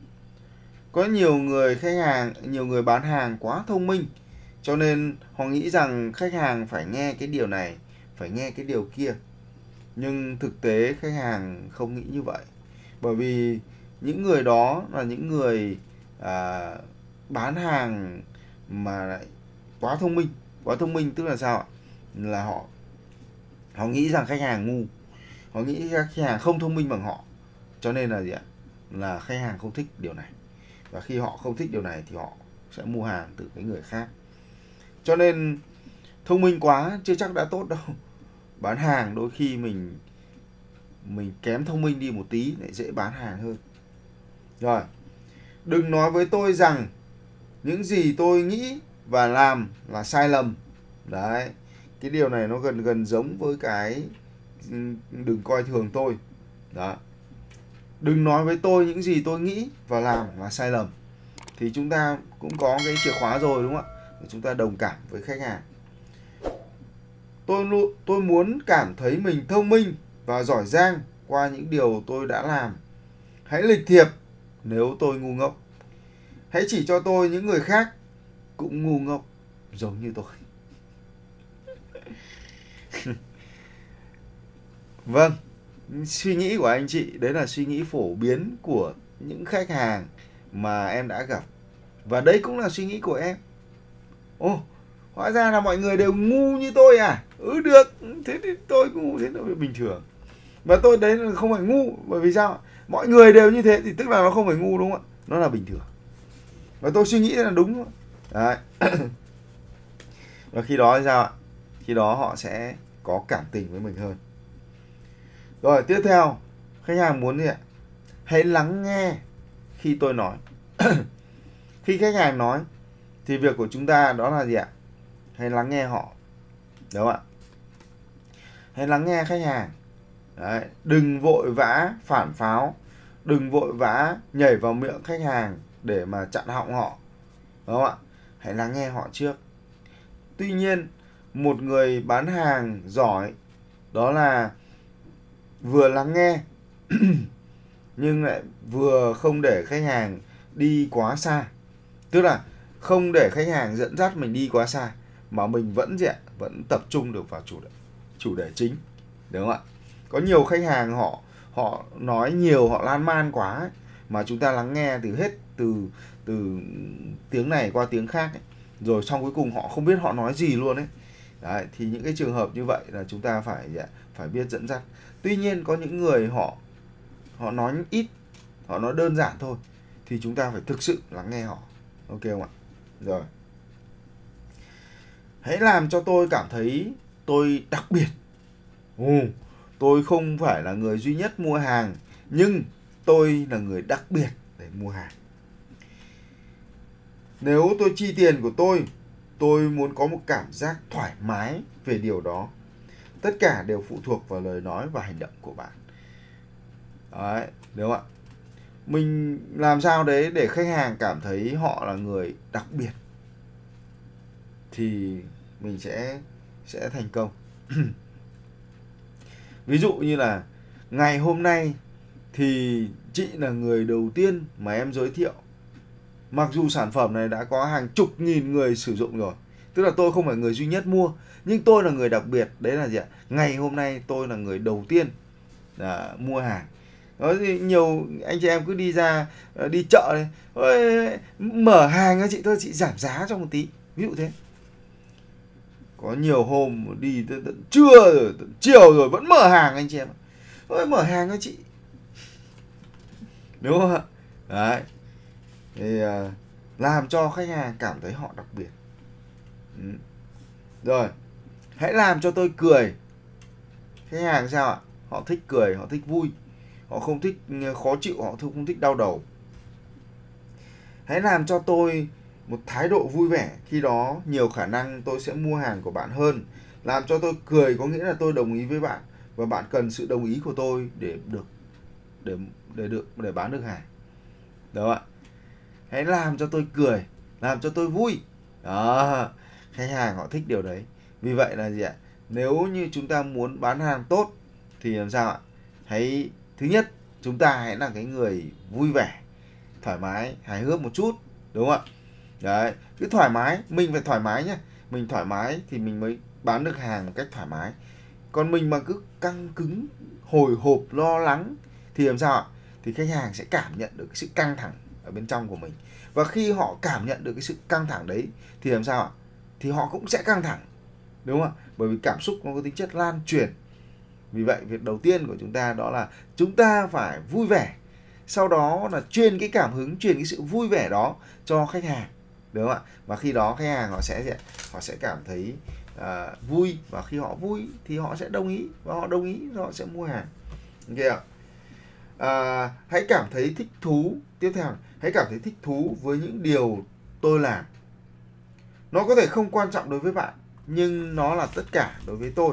Speaker 1: Có nhiều người khách hàng, nhiều người bán hàng quá thông minh, cho nên họ nghĩ rằng khách hàng phải nghe cái điều này, phải nghe cái điều kia. Nhưng thực tế khách hàng không nghĩ như vậy. Bởi vì những người đó là những người à, bán hàng mà lại quá thông minh. Quá thông minh tức là sao ạ? Là họ họ nghĩ rằng khách hàng ngu. Họ nghĩ khách hàng không thông minh bằng họ. Cho nên là gì ạ? Là khách hàng không thích điều này. Và khi họ không thích điều này thì họ sẽ mua hàng từ cái người khác. Cho nên thông minh quá chưa chắc đã tốt đâu. Bán hàng đôi khi mình mình kém thông minh đi một tí lại dễ bán hàng hơn. Rồi, đừng nói với tôi rằng những gì tôi nghĩ và làm là sai lầm. Đấy, cái điều này nó gần gần giống với cái đừng coi thường tôi. Đó. Đừng nói với tôi những gì tôi nghĩ và làm là sai lầm. Thì chúng ta cũng có cái chìa khóa rồi đúng không ạ? Để chúng ta đồng cảm với khách hàng. Tôi tôi muốn cảm thấy mình thông minh và giỏi giang qua những điều tôi đã làm. Hãy lịch thiệp nếu tôi ngu ngốc. Hãy chỉ cho tôi những người khác cũng ngu ngốc giống như tôi. Vâng, suy nghĩ của anh chị đấy là suy nghĩ phổ biến của những khách hàng mà em đã gặp. Và đấy cũng là suy nghĩ của em. Ồ, hóa ra là mọi người đều ngu như tôi à? Ừ được, thế thì tôi ngu thế là bình thường. Và tôi đấy là không phải ngu. Bởi vì sao? Mọi người đều như thế thì tức là nó không phải ngu đúng không ạ? Nó là bình thường. Và tôi suy nghĩ là đúng. Đấy. Và khi đó thì sao ạ? Khi đó họ sẽ có cảm tình với mình hơn. Rồi tiếp theo, khách hàng muốn gì ạ? Hãy lắng nghe khi tôi nói. Khi khách hàng nói thì việc của chúng ta đó là gì ạ? Hãy lắng nghe họ. Đúng không ạ? Hãy lắng nghe khách hàng. Đấy. Đừng vội vã phản pháo. Đừng vội vã nhảy vào miệng khách hàng để mà chặn họng họ. Đúng không ạ? Hãy lắng nghe họ trước. Tuy nhiên, một người bán hàng giỏi đó là vừa lắng nghe nhưng lại vừa không để khách hàng đi quá xa. Tức là không để khách hàng dẫn dắt mình đi quá xa mà mình vẫn gì ạ? Vẫn tập trung được vào chủ đề, chủ đề chính. Đúng không ạ? Có nhiều khách hàng họ họ nói nhiều, họ lan man quá ấy, mà chúng ta lắng nghe từ hết từ từ tiếng này qua tiếng khác ấy. Rồi xong cuối cùng họ không biết họ nói gì luôn ấy. Đấy, thì những cái trường hợp như vậy là chúng ta phải phải biết dẫn dắt. Tuy nhiên có những người họ họ nói ít, họ nói đơn giản thôi, thì chúng ta phải thực sự lắng nghe họ. Ok không ạ? Rồi. Hãy làm cho tôi cảm thấy tôi đặc biệt. Ồ, tôi không phải là người duy nhất mua hàng, nhưng tôi là người đặc biệt để mua hàng. Nếu tôi chi tiền của tôi, tôi muốn có một cảm giác thoải mái về điều đó. Tất cả đều phụ thuộc vào lời nói và hành động của bạn. Đấy, đúng không ạ? Mình làm sao đấy để khách hàng cảm thấy họ là người đặc biệt thì mình sẽ sẽ thành công. Ví dụ như là ngày hôm nay thì chị là người đầu tiên mà em giới thiệu. Mặc dù sản phẩm này đã có hàng chục nghìn người sử dụng rồi, tức là tôi không phải người duy nhất mua, nhưng tôi là người đặc biệt. Đấy là gì ạ? Ngày hôm nay tôi là người đầu tiên à, mua hàng. Đó thì nhiều anh chị em cứ đi ra đi chợ này, ôi, mở hàng cho chị thôi, chị giảm giá cho một tí, ví dụ thế. Có nhiều hôm đi tận trưa rồi, tận chiều rồi vẫn mở hàng anh chị em. Ôi, mở hàng cho chị, đúng không ạ? Đấy, thì uh, làm cho khách hàng cảm thấy họ đặc biệt. Ừ. Rồi, hãy làm cho tôi cười. Khách hàng sao ạ? Họ thích cười, họ thích vui, họ không thích khó chịu, họ không thích đau đầu. Hãy làm cho tôi một thái độ vui vẻ, khi đó nhiều khả năng tôi sẽ mua hàng của bạn hơn. Làm cho tôi cười có nghĩa là tôi đồng ý với bạn và bạn cần sự đồng ý của tôi để được để để được để bán được hàng. Đó ạ. Hãy làm cho tôi cười, làm cho tôi vui. Đó, khách hàng họ thích điều đấy. Vì vậy là gì ạ? Nếu như chúng ta muốn bán hàng tốt thì làm sao ạ? Hãy thứ nhất, chúng ta hãy là cái người vui vẻ, thoải mái, hài hước một chút, đúng không ạ? Đấy, cứ thoải mái, mình phải thoải mái nhé. Mình thoải mái thì mình mới bán được hàng một cách thoải mái. Còn mình mà cứ căng cứng, hồi hộp, lo lắng thì làm sao ạ? Thì khách hàng sẽ cảm nhận được cái sự căng thẳng ở bên trong của mình. Và khi họ cảm nhận được cái sự căng thẳng đấy thì làm sao ạ? Thì họ cũng sẽ căng thẳng, đúng không ạ? Bởi vì cảm xúc nó có tính chất lan truyền. Vì vậy việc đầu tiên của chúng ta đó là chúng ta phải vui vẻ. Sau đó là truyền cái cảm hứng, truyền cái sự vui vẻ đó cho khách hàng, đúng không ạ? Và khi đó khách hàng họ sẽ họ sẽ cảm thấy uh, vui, và khi họ vui thì họ sẽ đồng ý, và họ đồng ý họ sẽ mua hàng. Ok ạ? À, hãy cảm thấy thích thú. Tiếp theo, hãy cảm thấy thích thú với những điều tôi làm. Nó có thể không quan trọng đối với bạn, nhưng nó là tất cả đối với tôi.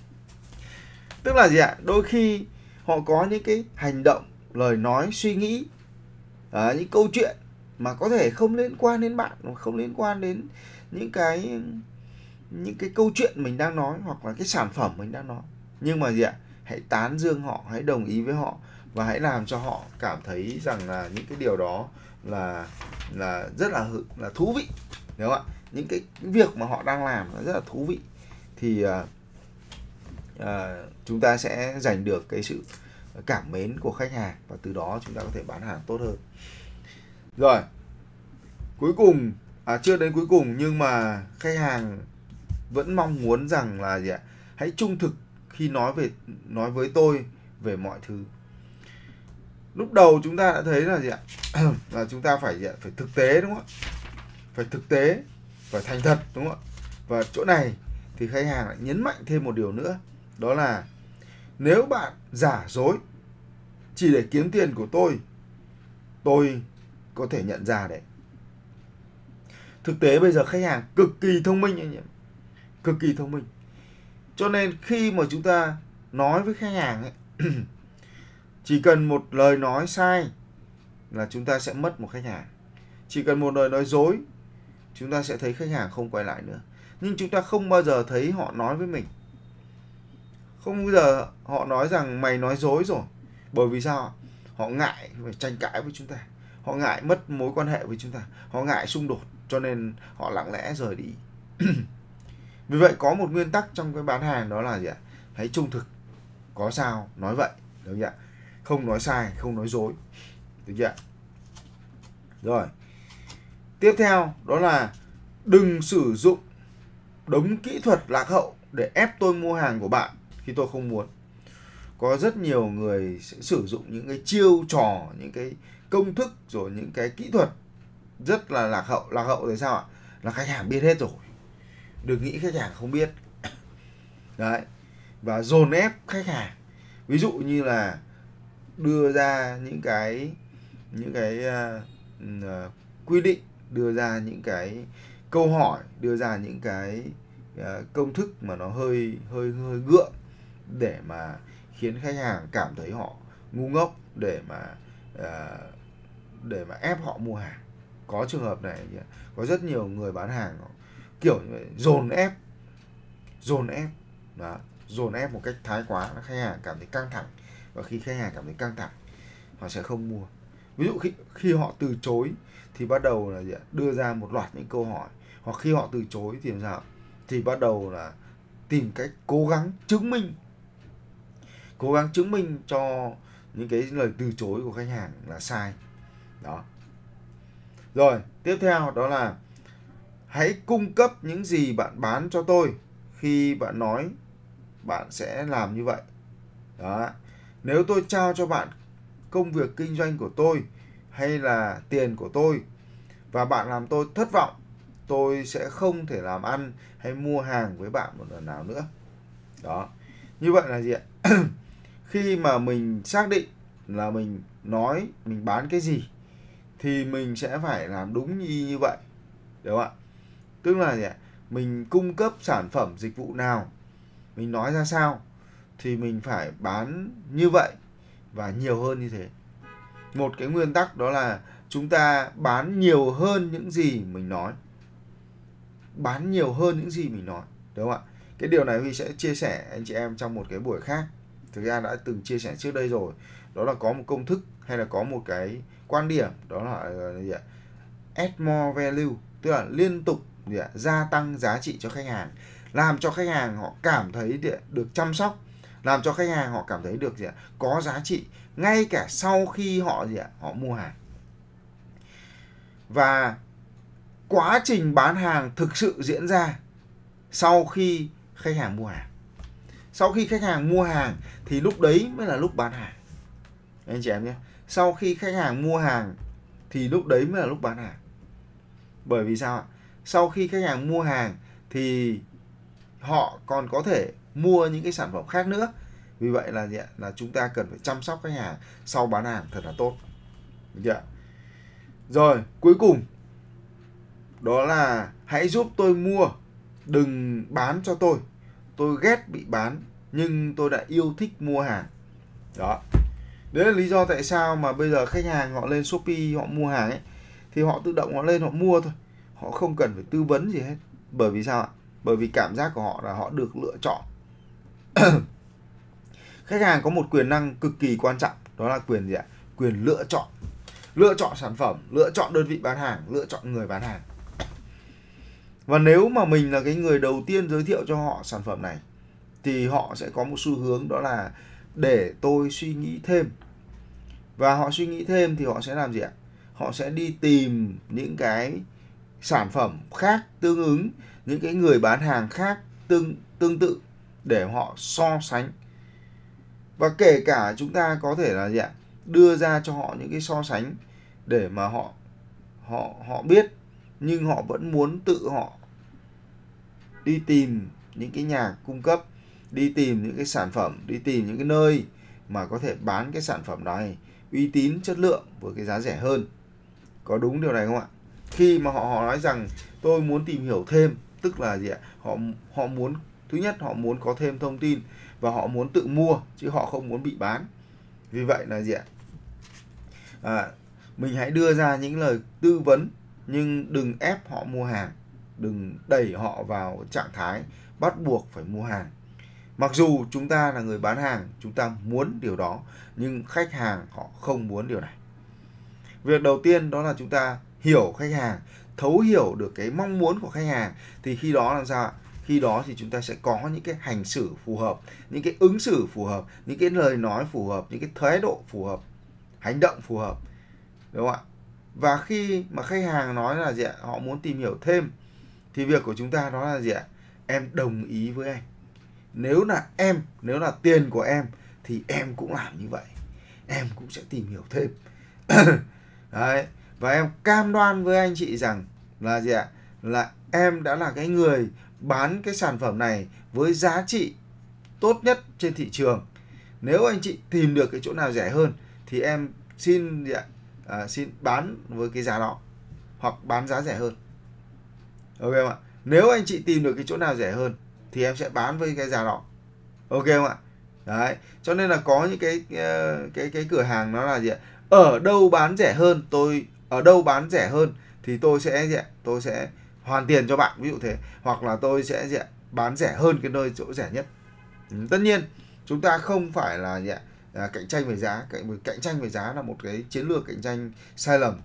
Speaker 1: Tức là gì ạ? Đôi khi họ có những cái hành động, lời nói, suy nghĩ, à, những câu chuyện mà có thể không liên quan đến bạn, không liên quan đến những cái những cái câu chuyện mình đang nói, hoặc là cái sản phẩm mình đang nói. Nhưng mà gì ạ? Hãy tán dương họ, hãy đồng ý với họ, và hãy làm cho họ cảm thấy rằng là những cái điều đó là là rất là là thú vị, đúng không ạ? Những cái việc mà họ đang làm nó rất là thú vị, thì uh, uh, chúng ta sẽ giành được cái sự cảm mến của khách hàng, và từ đó chúng ta có thể bán hàng tốt hơn. Rồi, cuối cùng, à chưa đến cuối cùng, nhưng mà khách hàng vẫn mong muốn rằng là gì ạ? Hãy trung thực khi nói về nói với tôi về mọi thứ. Lúc đầu chúng ta đã thấy là gì ạ? Là chúng ta phải gì ạ? Phải thực tế, đúng không ạ? Phải thực tế, phải thành thật, đúng không ạ? Và chỗ này thì khách hàng lại nhấn mạnh thêm một điều nữa, đó là nếu bạn giả dối chỉ để kiếm tiền của tôi, tôi có thể nhận ra đấy. Thực tế bây giờ khách hàng cực kỳ thông minh anh em, cực kỳ thông minh. Cho nên khi mà chúng ta nói với khách hàng ấy, chỉ cần một lời nói sai là chúng ta sẽ mất một khách hàng. Chỉ cần một lời nói dối, chúng ta sẽ thấy khách hàng không quay lại nữa. Nhưng chúng ta không bao giờ thấy họ nói với mình, không bao giờ họ nói rằng mày nói dối rồi. Bởi vì sao? Họ ngại phải tranh cãi với chúng ta, họ ngại mất mối quan hệ với chúng ta, họ ngại xung đột, cho nên họ lặng lẽ rời đi. Vì vậy có một nguyên tắc trong cái bán hàng, đó là gì ạ? Hãy trung thực, có sao nói vậy, đúng không ạ? Không nói sai, không nói dối, được chưa? Rồi, tiếp theo đó là đừng sử dụng đống kỹ thuật lạc hậu để ép tôi mua hàng của bạn khi tôi không muốn. có rất nhiều người sẽ sử dụng những cái chiêu trò, những cái công thức, rồi những cái kỹ thuật rất là lạc hậu. Lạc hậu thì sao ạ? Là khách hàng biết hết rồi, đừng nghĩ khách hàng không biết. Đấy, và dồn ép khách hàng. Ví dụ như là đưa ra những cái những cái uh, uh, quy định, đưa ra những cái câu hỏi, đưa ra những cái uh, công thức mà nó hơi hơi hơi gượng để mà khiến khách hàng cảm thấy họ ngu ngốc, để mà uh, để mà ép họ mua hàng. Có trường hợp này, có rất nhiều người bán hàng kiểu như vậy, dồn ép dồn ép đó, dồn ép một cách thái quá, khách hàng cảm thấy căng thẳng, và khi khách hàng cảm thấy căng thẳng họ sẽ không mua. Ví dụ khi khi họ từ chối thì bắt đầu là đưa ra một loạt những câu hỏi, hoặc khi họ từ chối thì làm sao? Thì bắt đầu là tìm cách cố gắng chứng minh cố gắng chứng minh cho những cái lời từ chối của khách hàng là sai. Đó. Rồi, tiếp theo đó là hãy cung cấp những gì bạn bán cho tôi khi bạn nói bạn sẽ làm như vậy. Đó. Nếu tôi trao cho bạn công việc kinh doanh của tôi hay là tiền của tôi và bạn làm tôi thất vọng, tôi sẽ không thể làm ăn hay mua hàng với bạn một lần nào nữa. Đó. Như vậy là gì ạ? Khi mà mình xác định là mình nói mình bán cái gì thì mình sẽ phải làm đúng như như vậy. Đúng không ạ? Tức là gì ạ? Mình cung cấp sản phẩm dịch vụ nào, mình nói ra sao thì mình phải bán như vậy và nhiều hơn như thế. Một cái nguyên tắc đó là chúng ta bán nhiều hơn những gì mình nói. Bán nhiều hơn những gì mình nói. Đúng không ạ? Cái điều này Huy sẽ chia sẻ anh chị em trong một cái buổi khác. Thực ra đã từng chia sẻ trước đây rồi. Đó là có một công thức hay là có một cái quan điểm, đó là gì ạ? Add more value, tức là liên tục gì ạ? Gia tăng giá trị cho khách hàng, làm cho khách hàng họ cảm thấy được chăm sóc, làm cho khách hàng họ cảm thấy được gì ạ? Có giá trị ngay cả sau khi họ gì ạ? Họ mua hàng. Và quá trình bán hàng thực sự diễn ra sau khi khách hàng mua hàng. Sau khi khách hàng mua hàng thì lúc đấy mới là lúc bán hàng. Anh chị em nhé. Sau khi khách hàng mua hàng thì lúc đấy mới là lúc bán hàng. Bởi vì sao ạ? Sau khi khách hàng mua hàng thì họ còn có thể mua những cái sản phẩm khác nữa. Vì vậy là gì ạ? Là chúng ta cần phải chăm sóc khách hàng sau bán hàng thật là tốt. Được chưa? Rồi, cuối cùng đó là hãy giúp tôi mua, đừng bán cho tôi. Tôi ghét bị bán nhưng tôi đã yêu thích mua hàng. Đó. Đấy là lý do tại sao mà bây giờ khách hàng họ lên Shopee họ mua hàng ấy, thì họ tự động họ lên họ mua thôi. Họ không cần phải tư vấn gì hết. Bởi vì sao ạ? Bởi vì cảm giác của họ là họ được lựa chọn. Khách hàng có một quyền năng cực kỳ quan trọng, đó là quyền gì ạ? Quyền lựa chọn. Lựa chọn sản phẩm, lựa chọn đơn vị bán hàng, lựa chọn người bán hàng. Và nếu mà mình là cái người đầu tiên giới thiệu cho họ sản phẩm này thì họ sẽ có một xu hướng, đó là để tôi suy nghĩ thêm. Và họ suy nghĩ thêm thì họ sẽ làm gì ạ? Họ sẽ đi tìm những cái sản phẩm khác tương ứng, những cái người bán hàng khác tương tương tự để họ so sánh. Và kể cả chúng ta có thể là gì ạ? Đưa ra cho họ những cái so sánh để mà họ họ họ biết, nhưng họ vẫn muốn tự họ đi tìm những cái nhà cung cấp, đi tìm những cái sản phẩm, đi tìm những cái nơi mà có thể bán cái sản phẩm này uy tín, chất lượng với cái giá rẻ hơn. Có đúng điều này không ạ? Khi mà họ, họ nói rằng tôi muốn tìm hiểu thêm, tức là gì ạ? Họ họ muốn, thứ nhất họ muốn có thêm thông tin và họ muốn tự mua chứ họ không muốn bị bán. Vì vậy là gì ạ? À, mình hãy đưa ra những lời tư vấn nhưng đừng ép họ mua hàng, đừng đẩy họ vào trạng thái bắt buộc phải mua hàng. Mặc dù chúng ta là người bán hàng, chúng ta muốn điều đó, nhưng khách hàng họ không muốn điều này. Việc đầu tiên đó là chúng ta hiểu khách hàng, thấu hiểu được cái mong muốn của khách hàng. Thì khi đó làm sao ạ? Khi đó thì chúng ta sẽ có những cái hành xử phù hợp, những cái ứng xử phù hợp, những cái lời nói phù hợp, những cái thái độ phù hợp, hành động phù hợp. Đúng không ạ? Và khi mà khách hàng nói là gì ạ? Họ muốn tìm hiểu thêm thì việc của chúng ta đó là gì ạ? Em đồng ý với anh. Nếu là em, nếu là tiền của em thì em cũng làm như vậy, em cũng sẽ tìm hiểu thêm. Đấy, và em cam đoan với anh chị rằng là gì ạ? Là em đã là cái người bán cái sản phẩm này với giá trị tốt nhất trên thị trường. Nếu anh chị tìm được cái chỗ nào rẻ hơn thì em xin gì ạ? À, xin bán với cái giá đó hoặc bán giá rẻ hơn. Ok không ạ? Nếu anh chị tìm được cái chỗ nào rẻ hơn thì em sẽ bán với cái giá đó. Ok không ạ? Đấy, cho nên là có những cái cái cái cửa hàng nó là gì ạ? Ở đâu bán rẻ hơn, tôi ở đâu bán rẻ hơn thì tôi sẽ gì ạ? Tôi sẽ hoàn tiền cho bạn, ví dụ thế, hoặc là tôi sẽ gì ạ? Bán rẻ hơn cái nơi chỗ rẻ nhất. Ừ, tất nhiên chúng ta không phải là gì ạ? À, cạnh tranh về giá, cạnh cạnh tranh về giá là một cái chiến lược cạnh tranh sai lầm.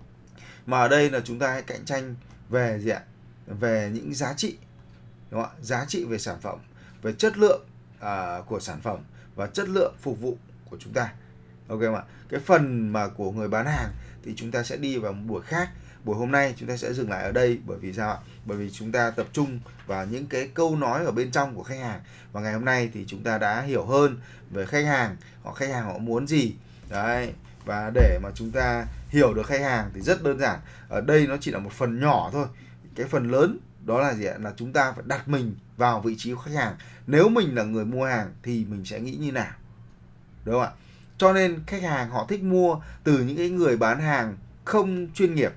Speaker 1: Mà ở đây là chúng ta hãy cạnh tranh về gì ạ? Về những giá trị, đúng không ạ? Giá trị về sản phẩm, về chất lượng à, của sản phẩm và chất lượng phục vụ của chúng ta. Ok không ạ? Cái phần mà của người bán hàng thì chúng ta sẽ đi vào một buổi khác. Buổi hôm nay chúng ta sẽ dừng lại ở đây, bởi vì sao ạ? Bởi vì chúng ta tập trung vào những cái câu nói ở bên trong của khách hàng. Và ngày hôm nay thì chúng ta đã hiểu hơn về khách hàng, họ khách hàng họ muốn gì. Đấy, và để mà chúng ta hiểu được khách hàng thì rất đơn giản. Ở đây nó chỉ là một phần nhỏ thôi. Cái phần lớn đó là gì ạ? Là chúng ta phải đặt mình vào vị trí của khách hàng. Nếu mình là người mua hàng thì mình sẽ nghĩ như nào, đúng không ạ? Cho nên khách hàng họ thích mua từ những cái người bán hàng không chuyên nghiệp.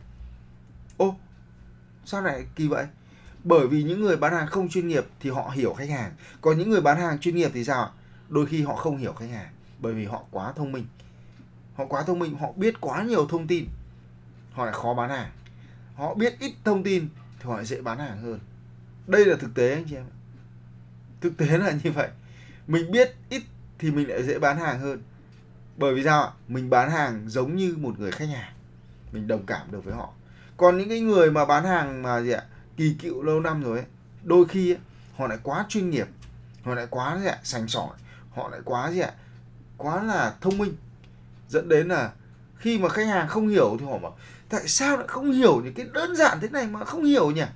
Speaker 1: Ô, sao lại kỳ vậy? Bởi vì những người bán hàng không chuyên nghiệp thì họ hiểu khách hàng. Còn những người bán hàng chuyên nghiệp thì sao ạ? Đôi khi họ không hiểu khách hàng, bởi vì họ quá thông minh. Họ quá thông minh, họ biết quá nhiều thông tin, họ lại khó bán hàng. Họ biết ít thông tin thì họ lại dễ bán hàng hơn. Đây là thực tế anh chị em. Thực tế là như vậy. Mình biết ít thì mình lại dễ bán hàng hơn. Bởi vì sao ạ? Mình bán hàng giống như một người khách hàng, mình đồng cảm được với họ. Còn những cái người mà bán hàng mà gì ạ? Kỳ cựu lâu năm rồi ấy, đôi khi ấy, họ lại quá chuyên nghiệp, họ lại quá gì ạ? Sành sỏi, họ lại quá gì ạ? Quá là thông minh, dẫn đến là khi mà khách hàng không hiểu thì họ bảo tại sao lại không hiểu những cái đơn giản thế này mà không hiểu nhỉ?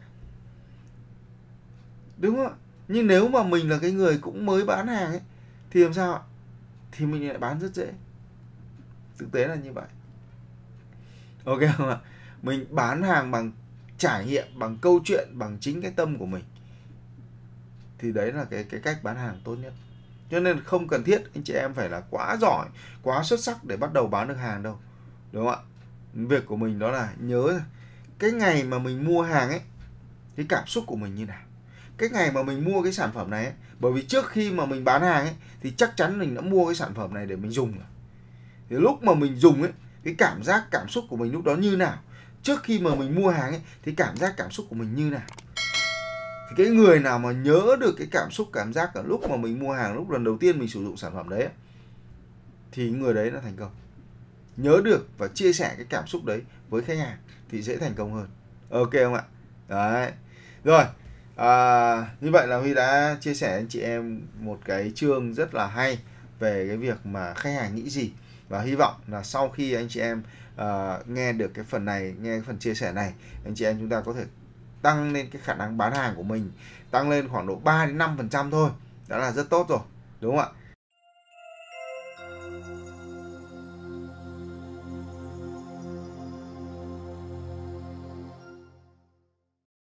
Speaker 1: Đúng không ạ? Nhưng nếu mà mình là cái người cũng mới bán hàng ấy thì làm sao ạ? Thì mình lại bán rất dễ. Thực tế là như vậy. Ok không ạ? Mình bán hàng bằng trải nghiệm, bằng câu chuyện, bằng chính cái tâm của mình. Thì đấy là cái cái cách bán hàng tốt nhất. Cho nên không cần thiết anh chị em phải là quá giỏi, quá xuất sắc để bắt đầu bán được hàng đâu. Đúng không ạ? Việc của mình đó là nhớ cái ngày mà mình mua hàng ấy, cái cảm xúc của mình như nào. Cái ngày mà mình mua cái sản phẩm này ấy, bởi vì trước khi mà mình bán hàng ấy thì chắc chắn mình đã mua cái sản phẩm này để mình dùng rồi. Thì lúc mà mình dùng ấy, cái cảm giác cảm xúc của mình lúc đó như nào. Trước khi mà mình mua hàng ấy thì cảm giác cảm xúc của mình như nào. Thì cái người nào mà nhớ được cái cảm xúc cảm giác ở lúc mà mình mua hàng, lúc lần đầu tiên mình sử dụng sản phẩm đấy, thì người đấy đã thành công. Nhớ được và chia sẻ cái cảm xúc đấy với khách hàng thì dễ thành công hơn. Ok không ạ? Đấy. Rồi, à, như vậy là Huy đã chia sẻ anh chị em một cái chương rất là hay về cái việc mà khách hàng nghĩ gì. Và hy vọng là sau khi anh chị em uh, nghe được cái phần này, nghe cái phần chia sẻ này, anh chị em chúng ta có thể tăng lên cái khả năng bán hàng của mình, tăng lên khoảng độ ba đến năm phần trăm thôi, đã là rất tốt rồi, đúng không ạ?